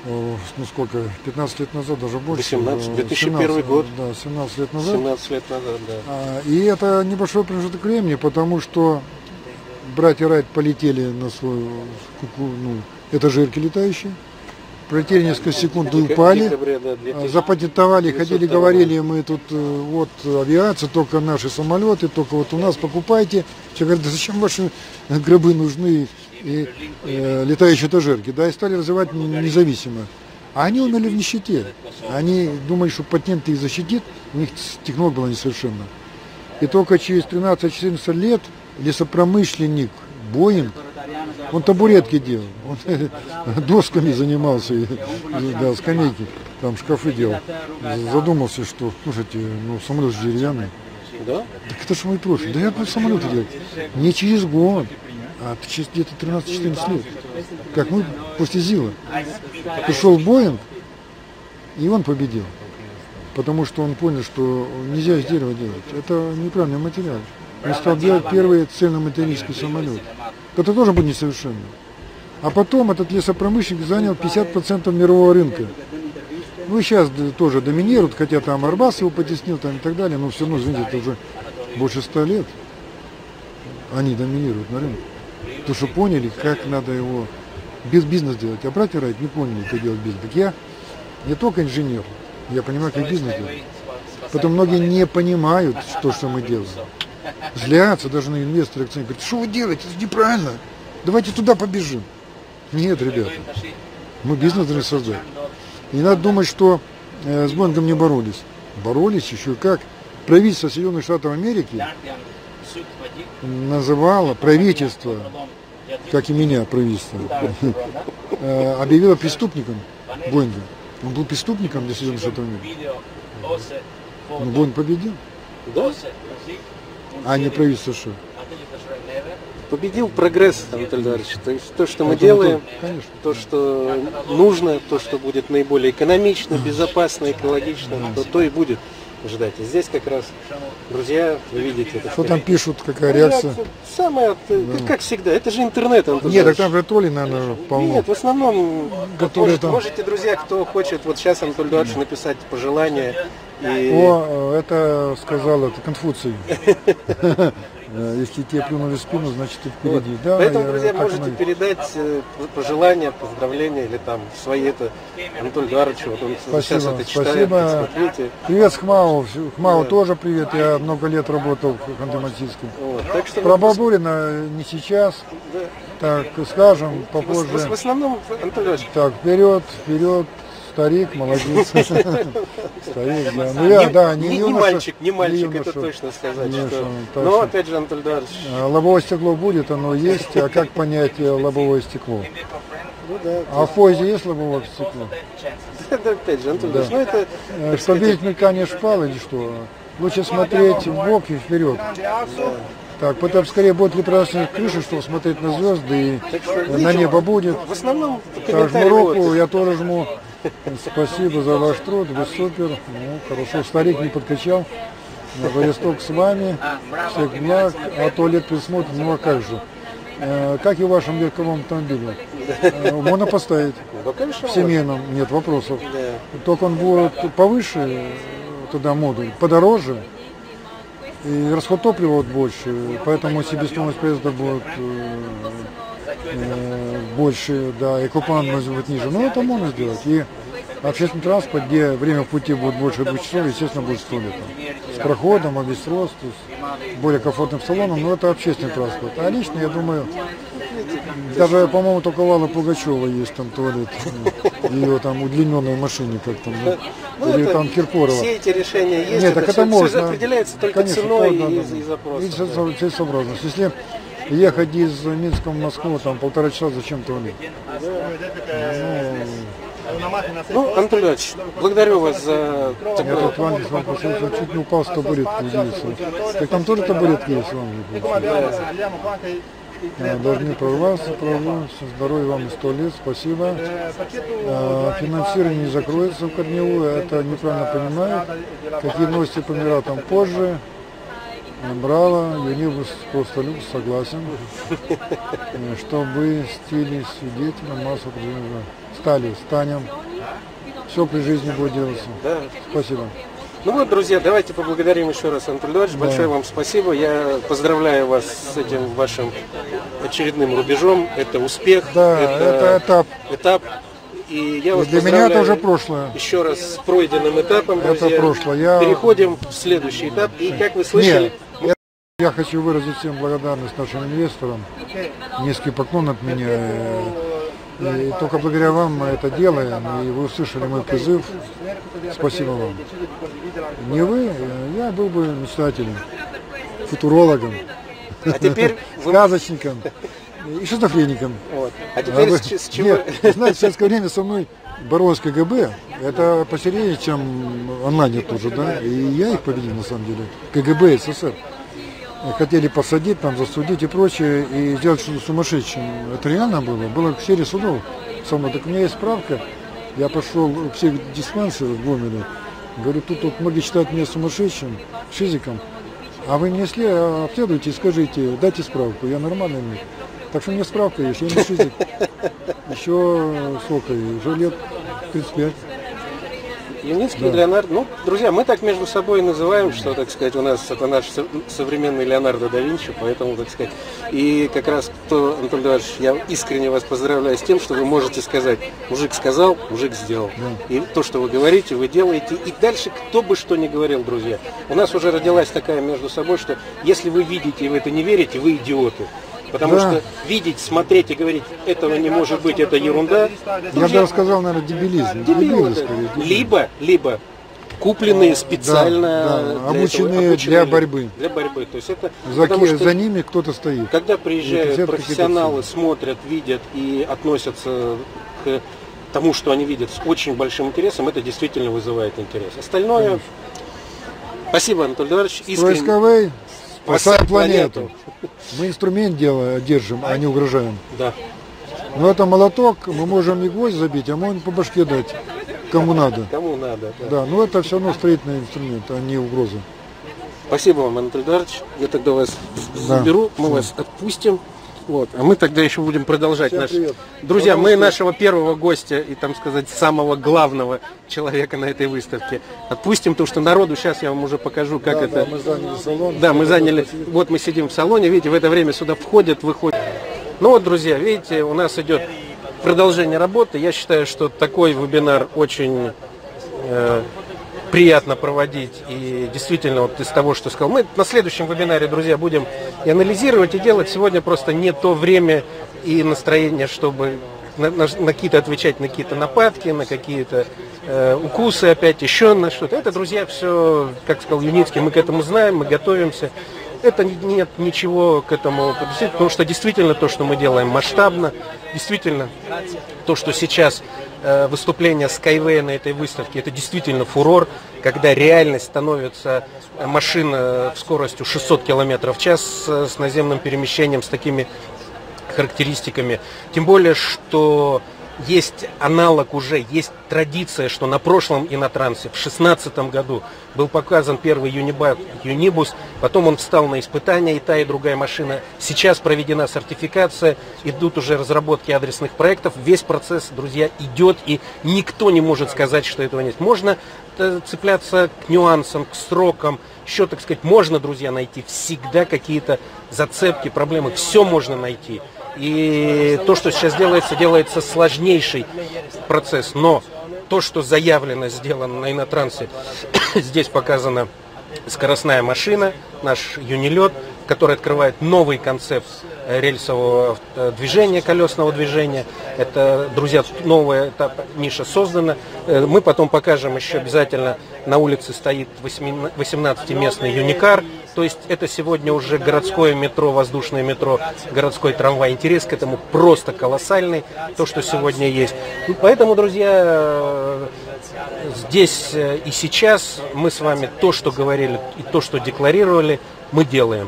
ну сколько, 15 лет назад, даже больше. 18, 2001 год. Да, 17 лет назад. 17 лет назад, да. И это небольшой промежуток времени, потому что братья Райт полетели на свою, ну, этажерки летающие, пролетели несколько секунд и упали, запатентовали, ходили, говорили, мы тут вот авиация, только наши самолеты, только вот у нас покупайте. Все говорят, да зачем ваши гробы нужны и летающие этажерки, да, и стали развивать независимо. А они умерли в нищете. Они думали, что патент их защитит, у них технология была несовершенна. И только через 13-14 лет лесопромышленник Боинг, он табуретки делал, он досками занимался, да, скамейки, там шкафы делал. Задумался, что, слушайте, ну самолет же деревянный. Да? Так это же мой профиль. Да я буду самолеты делать. Не через год, а через где-то 13-14 лет. Как мы после ЗИЛа. Пришел Боинг, и он победил. Потому что он понял, что нельзя из дерева делать. Это неправильный материал. Он стал делать первый цельнометаллический самолет. Это тоже будет несовершенно. А потом этот лесопромышленник занял 50% мирового рынка. Ну и сейчас тоже доминируют, хотя там Арбас его потеснил там и так далее, но все равно, извините, это уже больше 100 лет они доминируют на рынке. Потому что поняли, как надо его без бизнеса делать. А братья Райт не поняли, как делать бизнес. Так я не только инженер, я понимаю, как бизнес делать. Потом многие не понимают, что мы делаем. Злятся даже на инвесторы, акционеры. Говорят, что вы делаете, это неправильно. Давайте туда побежим. Нет, ребята, мы бизнес должны создать. И надо думать, что с Боингом не боролись. Боролись еще и как. Правительство Соединенных Штатов Америки называло правительство, как и меня правительство, объявило преступником Боинга. Он был преступником для Соединенных Штатов Америки. Но Боинг победил. Да? А не правительство что? Победил прогресс, Анатолий Эдуардович. То есть то, что мы делаем, то, что нужно, то, что будет наиболее экономично, безопасно, экологично, то и будет ждать. И здесь как раз, друзья, вы видите это. Что там пишут, какая реакция? Самое, как всегда, это же интернет, Анатолий. Нет, так там же тролли, наверное, полно. Нет, в основном, которые там... можете, друзья, кто хочет, вот сейчас Анатолий Эдуардович написать пожелания. И... О, это сказал, это Конфуций. Если тебе плюнули в спину, значит ты впереди. Вот. Да, поэтому, друзья, можете передать пожелания, поздравления или там свои это Анатолию Эдуардовичу. Вот он спасибо, сейчас это читает. Спасибо. Привет с Хмау. Хмау тоже привет. Я много лет работал в Ханты-Мансийске. Вот. Так что про Бабурина не сейчас. Да. Так, скажем, попозже. В основном, Анатолий Эдуардович. Так, вперед. Старик, молодец. Старик, да. Ну я, да, не мальчик, это точно сказать. Но опять же, Анатолий Эдуардович. Лобовое стекло будет, оно есть. А как понять лобовое стекло? Ну, да, а в поезде есть лобовое стекло? Да, опять же, Анатолий Эдуардович, ну это... Чтобы видеть мелькание шпал или что? Лучше смотреть в бок и вперед. Так, потом скорее будет прекрасная крыша, чтобы смотреть на звезды, и на небо будет. В основном так, жму руку, я тоже жму. Спасибо за ваш труд, вы супер. Ну, хорошо, старик не подкачал. Владивосток с вами, всех благ, а туалет присмотрит, ну а как же. Как и в вашем легковом автомобиле. Можно поставить. В семейном, нет вопросов. Только он будет повыше, туда модуль, подороже. И расход топлива вот больше, поэтому себестоимость проезда будет больше, да, и купон может быть ниже. Но это можно сделать. И общественный транспорт, где время в пути будет больше 2 часов, естественно, будет стоить. С проходом, обестрос, с более комфортным салоном, но это общественный транспорт. А лично, я думаю, даже, по-моему, только у Аллы Пугачева есть там туалет. Ее там удлиненной машине, как там, да? Ну, или там Киркорова. Все эти решения есть. Нет, так это можно. Все определяется только конечно, ценой да, и запросом. И целесообразность. Если ехать из Минска в Москву, там 1,5 часа, зачем туалет? Ну, Анатолий Иванович, благодарю вас за... Я тут в Англии с вами посмотрел, чуть не упал с табуретки, удивился. Так там тоже табуретки есть в Англии? Должны прорваться, здоровья вам и 100 лет, спасибо. Финансирование не закроется в корневую, это неправильно понимают. Какие новости по Эмиратам позже. Браво, Юнибус просто люкс, согласен. Чтобы стили свидетелем массу станем. Все при жизни будет делаться. Да. Спасибо. Ну вот, друзья, давайте поблагодарим еще раз, Анатолий Эдуардович. Да. Большое вам спасибо. Я поздравляю вас с этим вашим очередным рубежом. Это успех, Да, это этап. И я вас для меня поздравляю это уже прошлое. еще раз с пройденным этапом, друзья. Это прошлое. Переходим в следующий этап. И как вы слышали, Нет, я хочу выразить всем благодарность нашим инвесторам. Низкий поклон от меня. И только благодаря вам мы это делаем. И вы услышали мой призыв. Спасибо вам. Не вы, я был бы мечтателем, футурологом, а теперь вы... сказочником и шизофреником. Вот. А теперь с чего... Нет, знаете, в советское время со мной боролось КГБ. Это посерьезнее, чем онлайн тоже, да? И я их победил, на самом деле. КГБ, СССР. Хотели посадить, там, засудить и прочее, и сделать что-то сумасшедшим. Это реально было. Было серия судов со мной. Так у меня есть справка. Я пошел в психдиспансер в Гомеле. Говорю, тут многие считают меня сумасшедшим, шизиком. А вы мне если обследуйте и скажите, дайте справку, я нормальный мир. Так что у меня справка есть, я не шизик. Еще сколько, уже лет 35. Юницкий, да. Леонардо. Ну, друзья, мы так между собой называем, что, так сказать, у нас это наш современный Леонардо да Винчи, поэтому, так сказать, и как раз, Анатолий Эдуардович, я искренне вас поздравляю с тем, что вы можете сказать, мужик сказал, мужик сделал. Да. И то, что вы говорите, вы делаете. И дальше, кто бы что ни говорил, друзья, у нас уже родилась такая между собой, что если вы видите и в это не верите, вы идиоты. Потому что видеть, смотреть и говорить, этого не может быть, это ерунда. Я бы сказал, наверное, дебилизм. Дебилы, либо купленные специально, обученные для борьбы. Для борьбы. То есть это, за ними кто-то стоит. Когда приезжают профессионалы, смотрят, видят и относятся к тому, что они видят, с очень большим интересом, это действительно вызывает интерес. Остальное... Спасибо, Анатолий Эдуардович. Искренне. Спасаем планету. Мы инструмент держим, а не угрожаем. Да. Но это молоток, мы можем и гвоздь забить, а можем по башке дать, кому надо. Кому надо. Да, но это все равно строительный инструмент, а не угроза. Спасибо вам, Анатолий Эдуардович. Я тогда вас заберу, мы вас отпустим. Вот. А мы тогда еще будем продолжать наш... Друзья, мы нашего первого гостя и, там сказать, самого главного человека на этой выставке отпустим, потому что народу сейчас я вам уже покажу, как это... Да, мы заняли салон. Да, мы заняли... Вот мы сидим в салоне, видите, в это время сюда входят, выходят. Ну вот, друзья, видите, у нас идет продолжение работы. Я считаю, что такой вебинар очень приятно проводить. И действительно, вот из того, что сказал, мы на следующем вебинаре, друзья, будем и анализировать, и делать. Сегодня просто не то время и настроение, чтобы на какие-то отвечать на какие-то нападки, на какие-то укусы опять, еще на что-то. Это, друзья, все, как сказал Юницкий, мы к этому знаем, мы готовимся. Это нет ничего к этому, потому что действительно то, что мы делаем масштабно, действительно то, что сейчас выступление Skyway на этой выставке, это действительно фурор, когда реальность становится машина с скоростью 600 км в час с наземным перемещением, с такими характеристиками. Тем более, что есть аналог уже, есть традиция, что на прошлом Инотрансе в 2016 году был показан первый Юнибус, потом он встал на испытания, и та, и другая машина. Сейчас проведена сертификация, идут уже разработки адресных проектов. Весь процесс, друзья, идет, и никто не может сказать, что этого нет. Можно цепляться к нюансам, к срокам, еще, так сказать, можно, друзья, найти всегда какие-то зацепки, проблемы, все можно найти. И то, что сейчас делается сложнейший процесс, но то, что заявлено, сделано на Инотрансе, здесь показана скоростная машина, наш Юнилет, который открывает новый концепт рельсового движения, колесного движения. Это, друзья, новая ниша создана. Мы потом покажем еще обязательно, на улице стоит 18-местный Юникар. То есть это сегодня уже городское метро, воздушное метро, городской трамвай. Интерес к этому просто колоссальный, то, что сегодня есть. Поэтому, друзья, здесь и сейчас мы с вами то, что говорили и то, что декларировали, мы делаем.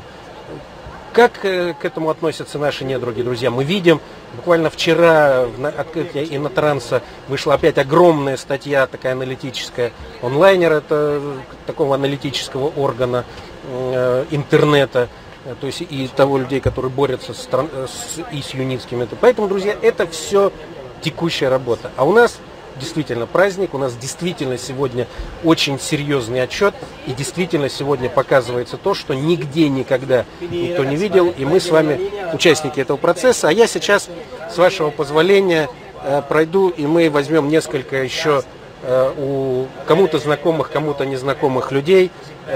Как к этому относятся наши недруги, друзья? Мы видим, буквально вчера на открытии Инотранса вышла опять огромная статья, такая аналитическая, онлайнер, это такого аналитического органа. интернета, то есть и того людей, которые борются и с юницким. Поэтому, друзья, это все текущая работа. А у нас действительно праздник, у нас действительно сегодня очень серьезный отчет, и действительно сегодня показывается то, что нигде никогда никто не видел, и мы с вами участники этого процесса. А я сейчас, с вашего позволения, пройду, и мы возьмем несколько еще у кому-то знакомых, кому-то незнакомых людей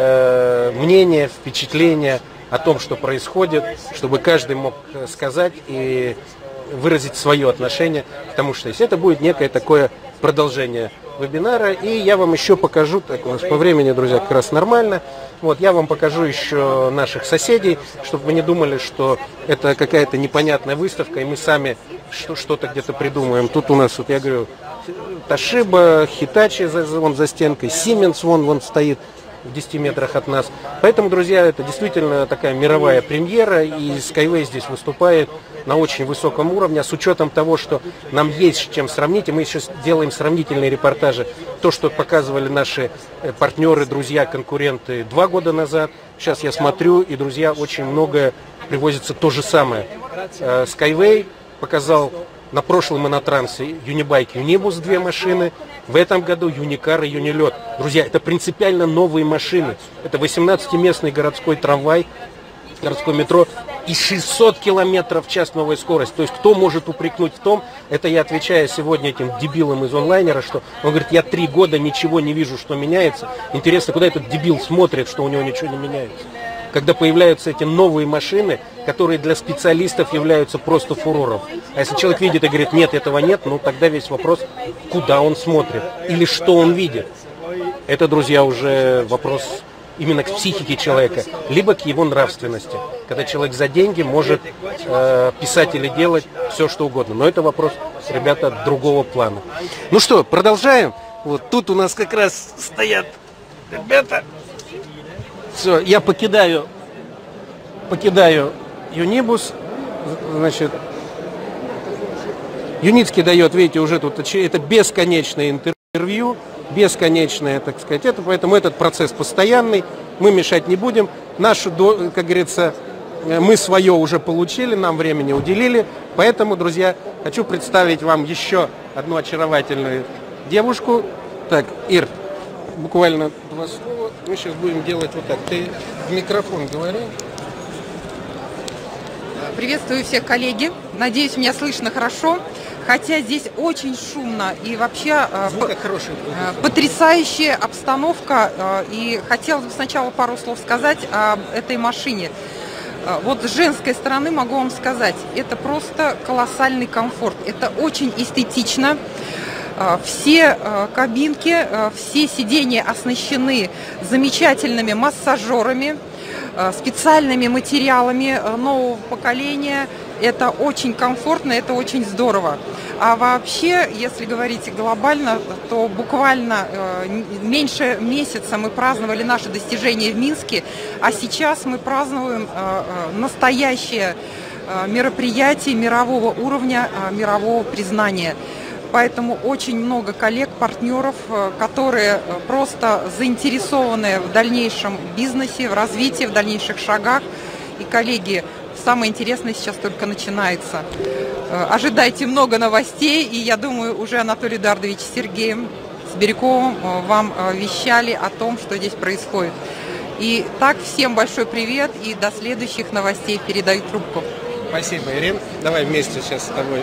мнения, впечатления о том, что происходит, чтобы каждый мог сказать и выразить свое отношение к тому, что есть. Это будет некое такое продолжение вебинара, и я вам еще покажу, так у нас по времени, друзья, как раз нормально, вот, я вам покажу еще наших соседей, чтобы вы не думали, что это какая-то непонятная выставка, и мы сами что-то где-то придумаем. Тут у нас, вот я говорю, Toshiba, Hitachi вон за стенкой, Siemens вон стоит в 10 метрах от нас. Поэтому, друзья, это действительно такая мировая премьера, и Skyway здесь выступает на очень высоком уровне, а с учетом того, что нам есть с чем сравнить, и мы сейчас делаем сравнительные репортажи, то, что показывали наши партнеры, друзья, конкуренты 2 года назад, сейчас я смотрю, и, друзья, очень многое привозится то же самое. Skyway показал на прошлом монотрансе Unibike Unibus 2 машины, в этом году Юникар и Юнилет. Друзья, это принципиально новые машины. Это 18-местный городской трамвай, городское метро и 600 км в час новая скорость. То есть кто может упрекнуть в том, это я отвечаю сегодня этим дебилам из онлайнера, что он говорит, я 3 года ничего не вижу, что меняется. Интересно, куда этот дебил смотрит, что у него ничего не меняется? Когда появляются эти новые машины, которые для специалистов являются просто фурором. А если человек видит и говорит, нет, этого нет, ну тогда весь вопрос, куда он смотрит или что он видит. Это, друзья, уже вопрос именно к психике человека, либо к его нравственности. Когда человек за деньги может писать или делать все, что угодно. Но это вопрос, ребята, другого плана. Ну что, продолжаем. Вот тут у нас как раз стоят ребята. Все, я покидаю Юнибус, значит, Юницкий дает, видите, уже тут это бесконечное интервью, бесконечное, так сказать, это, поэтому этот процесс постоянный, мы мешать не будем, нашу, как говорится, мы свое уже получили, нам времени уделили, поэтому, друзья, хочу представить вам еще одну очаровательную девушку. Так, Ир, буквально 2 слова. Мы сейчас будем делать вот так. Ты в микрофон говори. Приветствую всех, коллеги. Надеюсь, меня слышно хорошо. Хотя здесь очень шумно и вообще потрясающая обстановка. И хотелось бы сначала пару слов сказать об этой машине. Вот с женской стороны могу вам сказать, это просто колоссальный комфорт. Это очень эстетично. Все кабинки, все сиденья оснащены замечательными массажерами, специальными материалами нового поколения. Это очень комфортно, это очень здорово. А вообще, если говорить глобально, то буквально меньше месяца мы праздновали наши достижения в Минске, а сейчас мы празднуем настоящее мероприятие мирового уровня, мирового признания. Поэтому очень много коллег, партнеров, которые просто заинтересованы в дальнейшем бизнесе, в развитии, в дальнейших шагах. И, коллеги, самое интересное сейчас только начинается. Ожидайте много новостей, и я думаю, уже Анатолий Эдуардович с Сергеем Сибиряковым вам вещали о том, что здесь происходит. И так, всем большой привет, и до следующих новостей. Передаю трубку. Спасибо, Ирина. Давай вместе сейчас с тобой.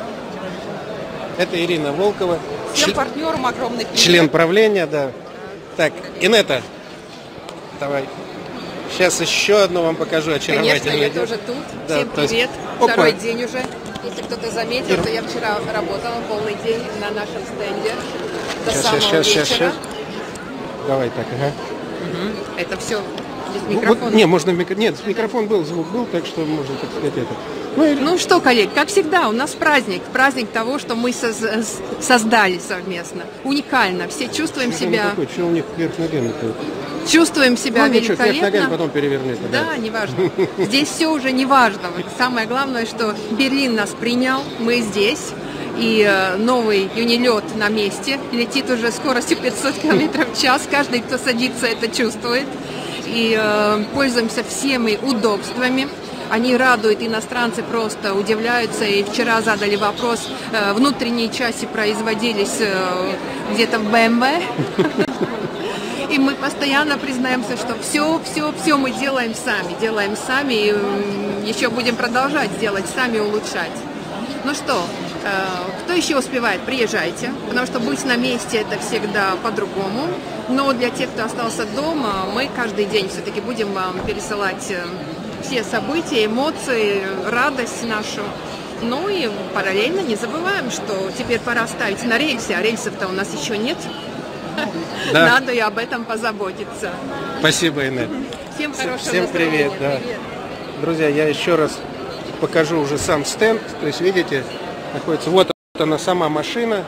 Это Ирина Волкова. Всем партнерам огромный привет. Член правления, да. Так, Инета, давай. Сейчас еще одно вам покажу очаровательное. Конечно, я тоже тут. Да, всем привет. Опа. Второй день уже. Если кто-то заметил, то я вчера работала полный день на нашем стенде. До самого вечера. Давай так, ага. Это все. Микрофон. Вот, не, можно нет, микрофон был, звук был, так что можно, так сказать, это. Ну что, коллег, как всегда, у нас праздник того, что мы создали совместно. Уникально. Все чувствуем себя. Что у них вверх ногами? Чувствуем себя великолепно. Вверх ногами, потом перевернуть. Да, неважно. Здесь все уже не важно. Самое главное, что Берлин нас принял, мы здесь. И новый Юнилет на месте, летит уже скоростью 500 км в час. Каждый, кто садится, это чувствует. и пользуемся всеми удобствами. Они радуют, иностранцы просто удивляются. И вчера задали вопрос, внутренние части производились где-то в BMW. И мы постоянно признаемся, что все мы делаем сами, и еще будем продолжать делать сами, улучшать. Ну что, кто еще успевает, приезжайте, потому что быть на месте это всегда по-другому. Но для тех, кто остался дома, мы каждый день все-таки будем вам пересылать все события, эмоции, радость нашу. Ну и параллельно не забываем, что теперь пора ставить на рельсы, а рельсов-то у нас еще нет. Да. Надо и об этом позаботиться. Спасибо, Инет. Всем хорошего Всем привет, да. Друзья, я еще раз покажу уже сам стенд. То есть, видите, находится вот она сама машина.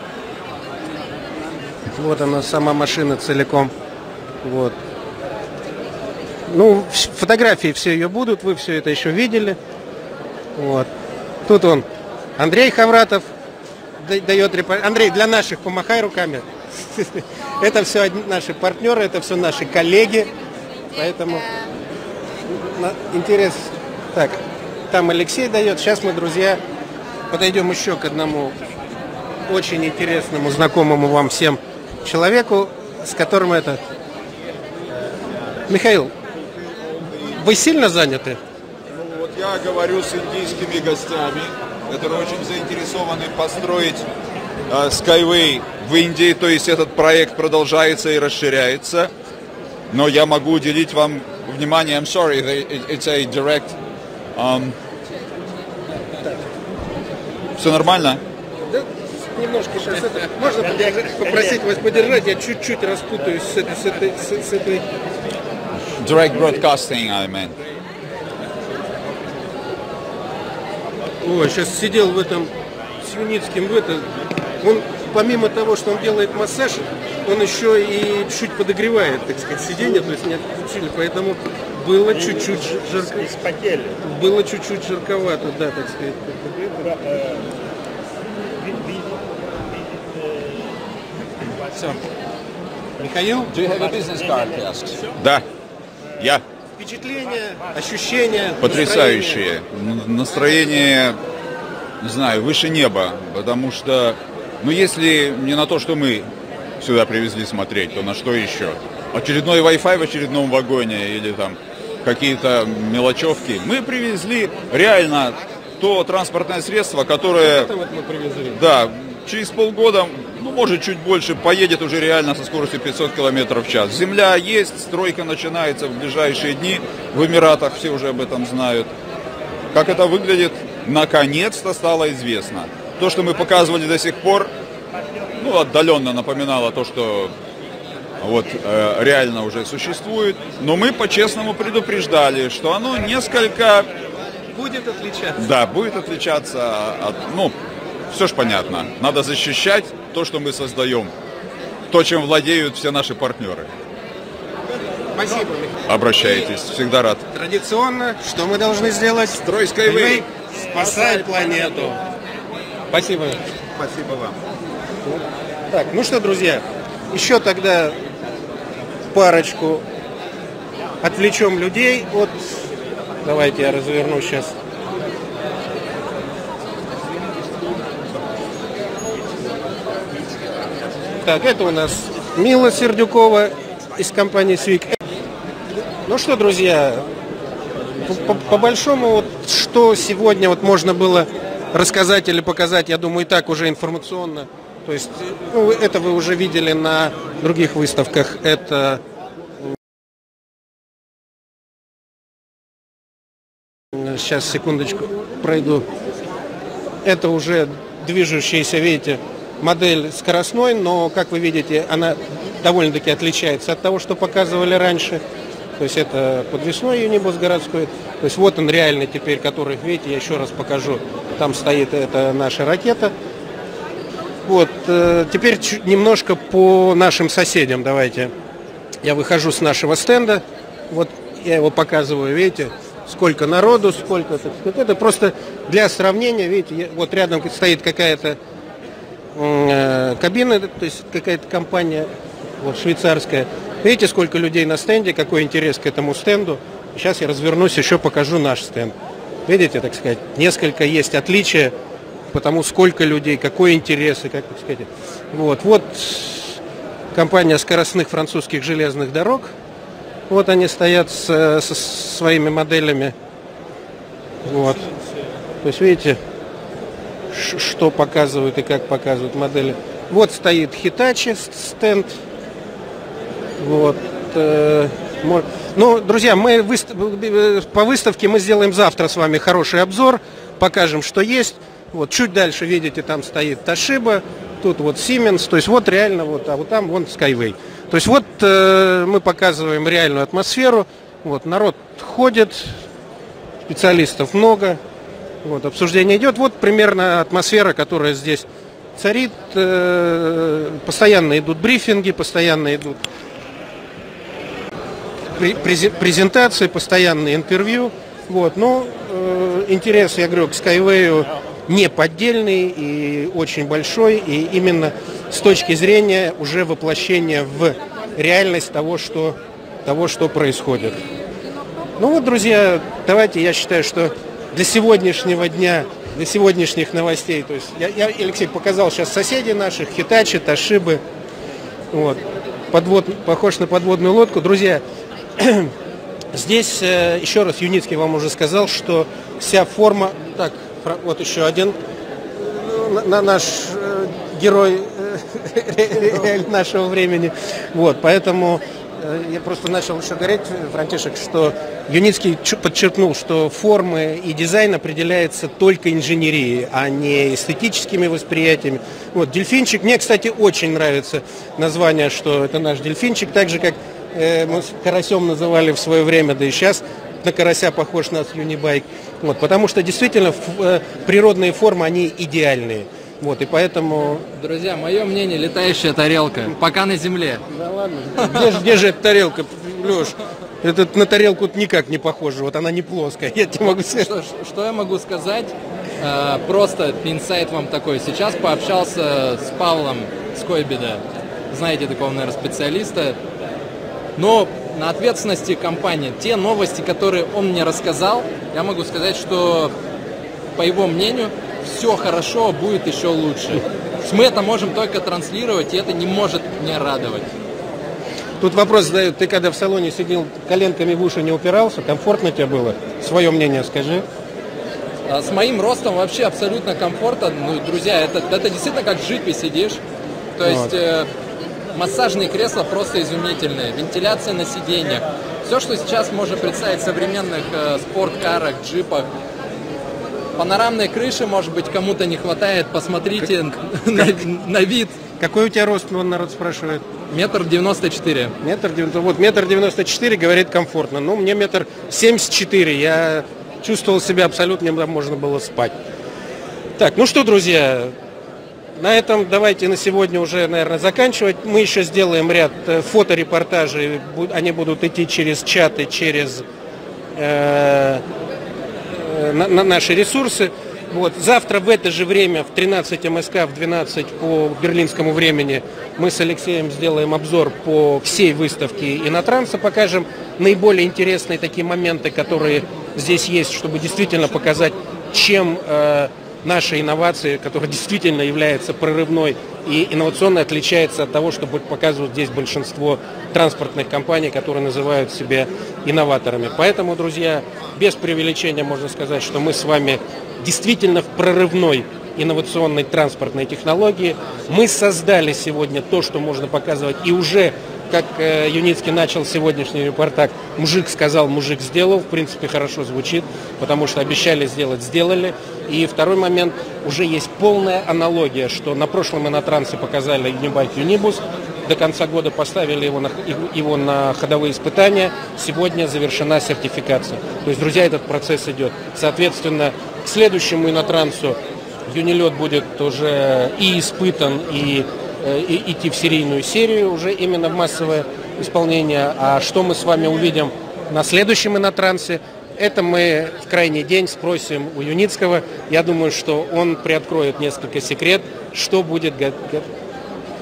Вот она сама машина целиком. Вот. Ну, фотографии все ее будут, вы все это еще видели. Вот. Тут он, Андрей Хавратов дает репортаж. Андрей, для наших помахай руками. Это все наши партнеры, это все наши коллеги. Поэтому интерес. Так, там Алексей дает. Сейчас мы, друзья, подойдем еще к одному очень интересному, знакомому вам всем человеку, с которым это... Михаил, вы сильно заняты? Ну, вот я говорю с индийскими гостями, которые очень заинтересованы построить Skyway в Индии, то есть этот проект продолжается и расширяется, но я могу уделить вам внимание. I'm sorry, it's a direct. Все нормально? Да, немножко сейчас это. Можно попросить вас подержать? Я чуть-чуть распутаюсь с этой. Direct broadcasting, I mean. Ой, сейчас сидел в этом с Юницким он помимо того, что он делает массаж, он еще и чуть подогревает, так сказать, сиденье, то есть не отключили, поэтому было чуть-чуть жарко. Было чуть-чуть жарковато, да, так сказать. Все. Михаил? Do you have a business card, he asks? Да, я. Впечатления, ощущения. Потрясающие. Настроение, не знаю, выше неба, потому что, ну, если не на то, что мы сюда привезли смотреть, то на что еще? Очередной Wi-Fi в очередном вагоне или там какие-то мелочевки. Мы привезли реально то транспортное средство, которое... Это вот мы привезли. Да, через полгода, ну, может, чуть больше, поедет уже реально со скоростью 500 км в час. Земля есть, стройка начинается в ближайшие дни. В Эмиратах все уже об этом знают. Как это выглядит, наконец-то стало известно. То, что мы показывали до сих пор, ну, отдаленно напоминало то, что вот реально уже существует. Но мы по-честному предупреждали, что оно несколько... Будет отличаться. Да, будет отличаться от... Ну, все ж понятно. Надо защищать то, что мы создаем. То, чем владеют все наши партнеры. Спасибо, Михаил. Обращайтесь, всегда рад. Традиционно, что мы должны сделать? Строй Skyway. Спасай планету. Спасибо. Спасибо вам. Так, ну что, друзья, еще тогда парочку отвлечем людей от... Давайте я разверну сейчас. Так, это у нас Мила Сердюкова из компании Свик. Ну что, друзья, по большому, вот, что сегодня вот можно было рассказать или показать, я думаю, и так уже информационно. То есть, ну, это вы уже видели на других выставках. Это сейчас, секундочку, пройду. Это уже движущаяся, видите, модель скоростной, но, как вы видите, она довольно-таки отличается от того, что показывали раньше. То есть это подвесной юнибус городской. То есть вот он реальный теперь, который, видите, я еще раз покажу. Там стоит эта наша ракета. Вот, теперь немножко по нашим соседям давайте. Я выхожу с нашего стенда. Вот я его показываю, видите, сколько народу, сколько... Это просто для сравнения, видите, вот рядом стоит какая-то кабина, то есть какая-то компания вот, швейцарская. Видите, сколько людей на стенде, какой интерес к этому стенду. Сейчас я развернусь, еще покажу наш стенд. Видите, так сказать, несколько есть отличия, потому сколько людей, какой интерес и как, так сказать. Вот компания скоростных французских железных дорог. Вот они стоят со своими моделями. Вот. То есть, видите, что показывают и как показывают модели. Вот стоит Hitachi стенд. Вот. Ну, друзья, мы по выставке мы сделаем завтра с вами хороший обзор, покажем, что есть. Вот чуть дальше, видите, там стоит Toshiba, тут вот Siemens, то есть вот реально, вот, а вот там вон Skyway. То есть вот мы показываем реальную атмосферу, вот народ ходит, специалистов много, вот обсуждение идет, вот примерно атмосфера, которая здесь царит, постоянно идут брифинги, постоянно идут презентации, постоянные интервью. Вот, но интерес, я говорю, к Skyway неподдельный и очень большой, и именно с точки зрения уже воплощения в реальность того, что происходит. Ну вот, друзья, давайте, я считаю, что для сегодняшнего дня, для сегодняшних новостей, то есть я Алексей показал сейчас соседей наших, Hitachi, Toshiba, вот, похож на подводную лодку. Друзья, здесь, еще раз, Юницкий вам уже сказал, что вся форма... Так, вот еще один наш герой нашего времени. Вот, поэтому я просто начал еще говорить, Франтишек, что Юницкий подчеркнул, что формы и дизайн определяется только инженерией, а не эстетическими восприятиями. Вот, дельфинчик. Мне, кстати, очень нравится название, что это наш дельфинчик, так же, как мы карасем называли в свое время, да и сейчас на карася похож на Юнибайк. Вот, потому что действительно природные формы, они идеальные. Вот, и поэтому... Друзья, мое мнение, летающая тарелка. Пока на земле. Да ладно. Где же эта тарелка, Леш? Это на тарелку никак не похоже. Вот она не плоская. Я тебе могу сказать. Что я могу сказать? Просто инсайт вам такой. Сейчас пообщался с Павлом Скойбеда. Знаете такого, наверное, специалиста. Но на ответственности компании. Те новости, которые он мне рассказал, я могу сказать, что, по его мнению, все хорошо, будет еще лучше. Мы это можем только транслировать, и это не может не радовать. Тут вопрос задают, ты когда в салоне сидел, коленками в уши не упирался, комфортно тебе было? Свое мнение скажи. С моим ростом вообще абсолютно комфортно. Ну, друзья, это действительно как в джипе сидишь. То есть массажные кресла просто изумительные, вентиляция на сиденьях. Все, что сейчас можно представить в современных спорткарах, джипах. Панорамной крыши, может быть, кому-то не хватает. Посмотрите на вид. Какой у тебя рост, народ спрашивает? 1,94 м. Вот 1,94 м, говорит, комфортно. Ну, мне 1,74 м. Я чувствовал себя абсолютно, можно было спать. Так, ну что, друзья, на этом давайте на сегодня уже, наверное, заканчивать. Мы еще сделаем ряд фоторепортажей. Они будут идти через чаты, через на наши ресурсы. Вот. Завтра в это же время, в 13 МСК, в 12 по берлинскому времени, мы с Алексеем сделаем обзор по всей выставке Инотранса, покажем наиболее интересные такие моменты, которые здесь есть, чтобы действительно показать, чем наши инновации, которая действительно является прорывной и инновационной, отличается от того, что показывают здесь большинство транспортных компаний, которые называют себя инноваторами. Поэтому, друзья, без преувеличения можно сказать, что мы с вами действительно в прорывной инновационной транспортной технологии. Мы создали сегодня то, что можно показывать, и уже, как Юницкий начал сегодняшний репортаж, мужик сказал, мужик сделал, в принципе, хорошо звучит, потому что обещали сделать, сделали. И второй момент, уже есть полная аналогия, что на прошлом Инотрансе показали Unibike Unibus, до конца года поставили его на ходовые испытания, сегодня завершена сертификация. То есть, друзья, этот процесс идет. Соответственно, к следующему Инотрансу Юнилет будет уже и испытан, и идти в серийную серию, уже именно в массовое исполнение. А что мы с вами увидим на следующем Инотрансе, это мы в крайний день спросим у Юницкого. Я думаю, что он приоткроет несколько секрет, что будет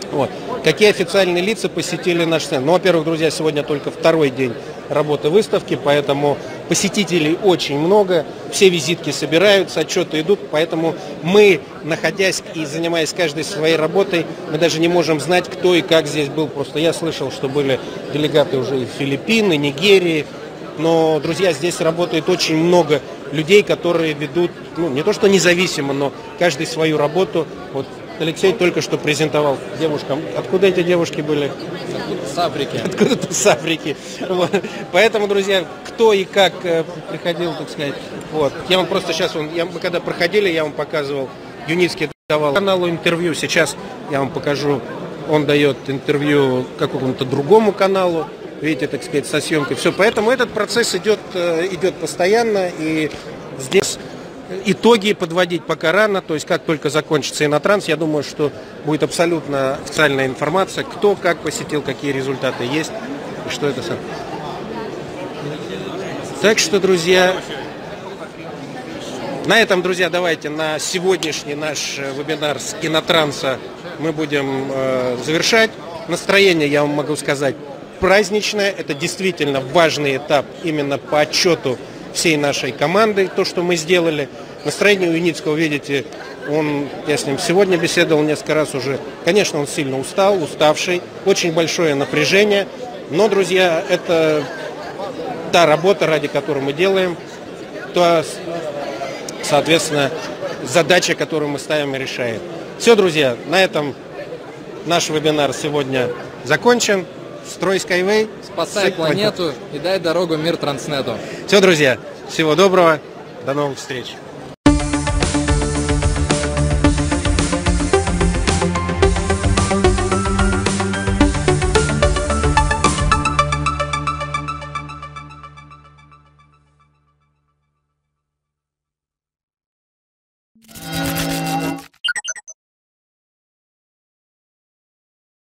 Вот. Какие официальные лица посетили наш стенд? Ну, во-первых, друзья, сегодня только второй день работы выставки, поэтому посетителей очень много, все визитки собираются, отчеты идут, поэтому мы, находясь и занимаясь каждой своей работой, мы даже не можем знать, кто и как здесь был. Просто я слышал, что были делегаты уже из Филиппин, и Нигерии, но, друзья, здесь работает очень много людей, которые ведут, ну, не то что независимо, но каждый свою работу. Вот Алексей только что презентовал девушкам. Откуда эти девушки были? С Африки. Откуда-то с Африки. Вот. Поэтому, друзья, кто и как приходил, так сказать. Вот. Я вам просто сейчас, мы когда проходили, я вам показывал, Юницкий давал каналу интервью. Сейчас я вам покажу, он дает интервью какому-то другому каналу. Видите, так сказать, со съемкой. Все. Поэтому этот процесс идет постоянно. И здесь итоги подводить пока рано, то есть как только закончится Инотранс, я думаю, что будет абсолютно официальная информация, кто как посетил, какие результаты есть, и что это сам. Так что, друзья, на этом, друзья, давайте на сегодняшний наш вебинар с Инотранса мы будем завершать. Настроение, я вам могу сказать, праздничное, это действительно важный этап именно по отчету всей нашей команды, то, что мы сделали. Настроение у Юницкого, видите, я с ним сегодня беседовал несколько раз уже. Конечно, он сильно уставший, очень большое напряжение. Но, друзья, это та работа, ради которой мы делаем, то, соответственно, задача, которую мы ставим и решаем. Все, друзья, на этом наш вебинар сегодня закончен. Строй Skyway. Спасай планету и дай дорогу мир Транснету. Все, друзья, всего доброго, до новых встреч.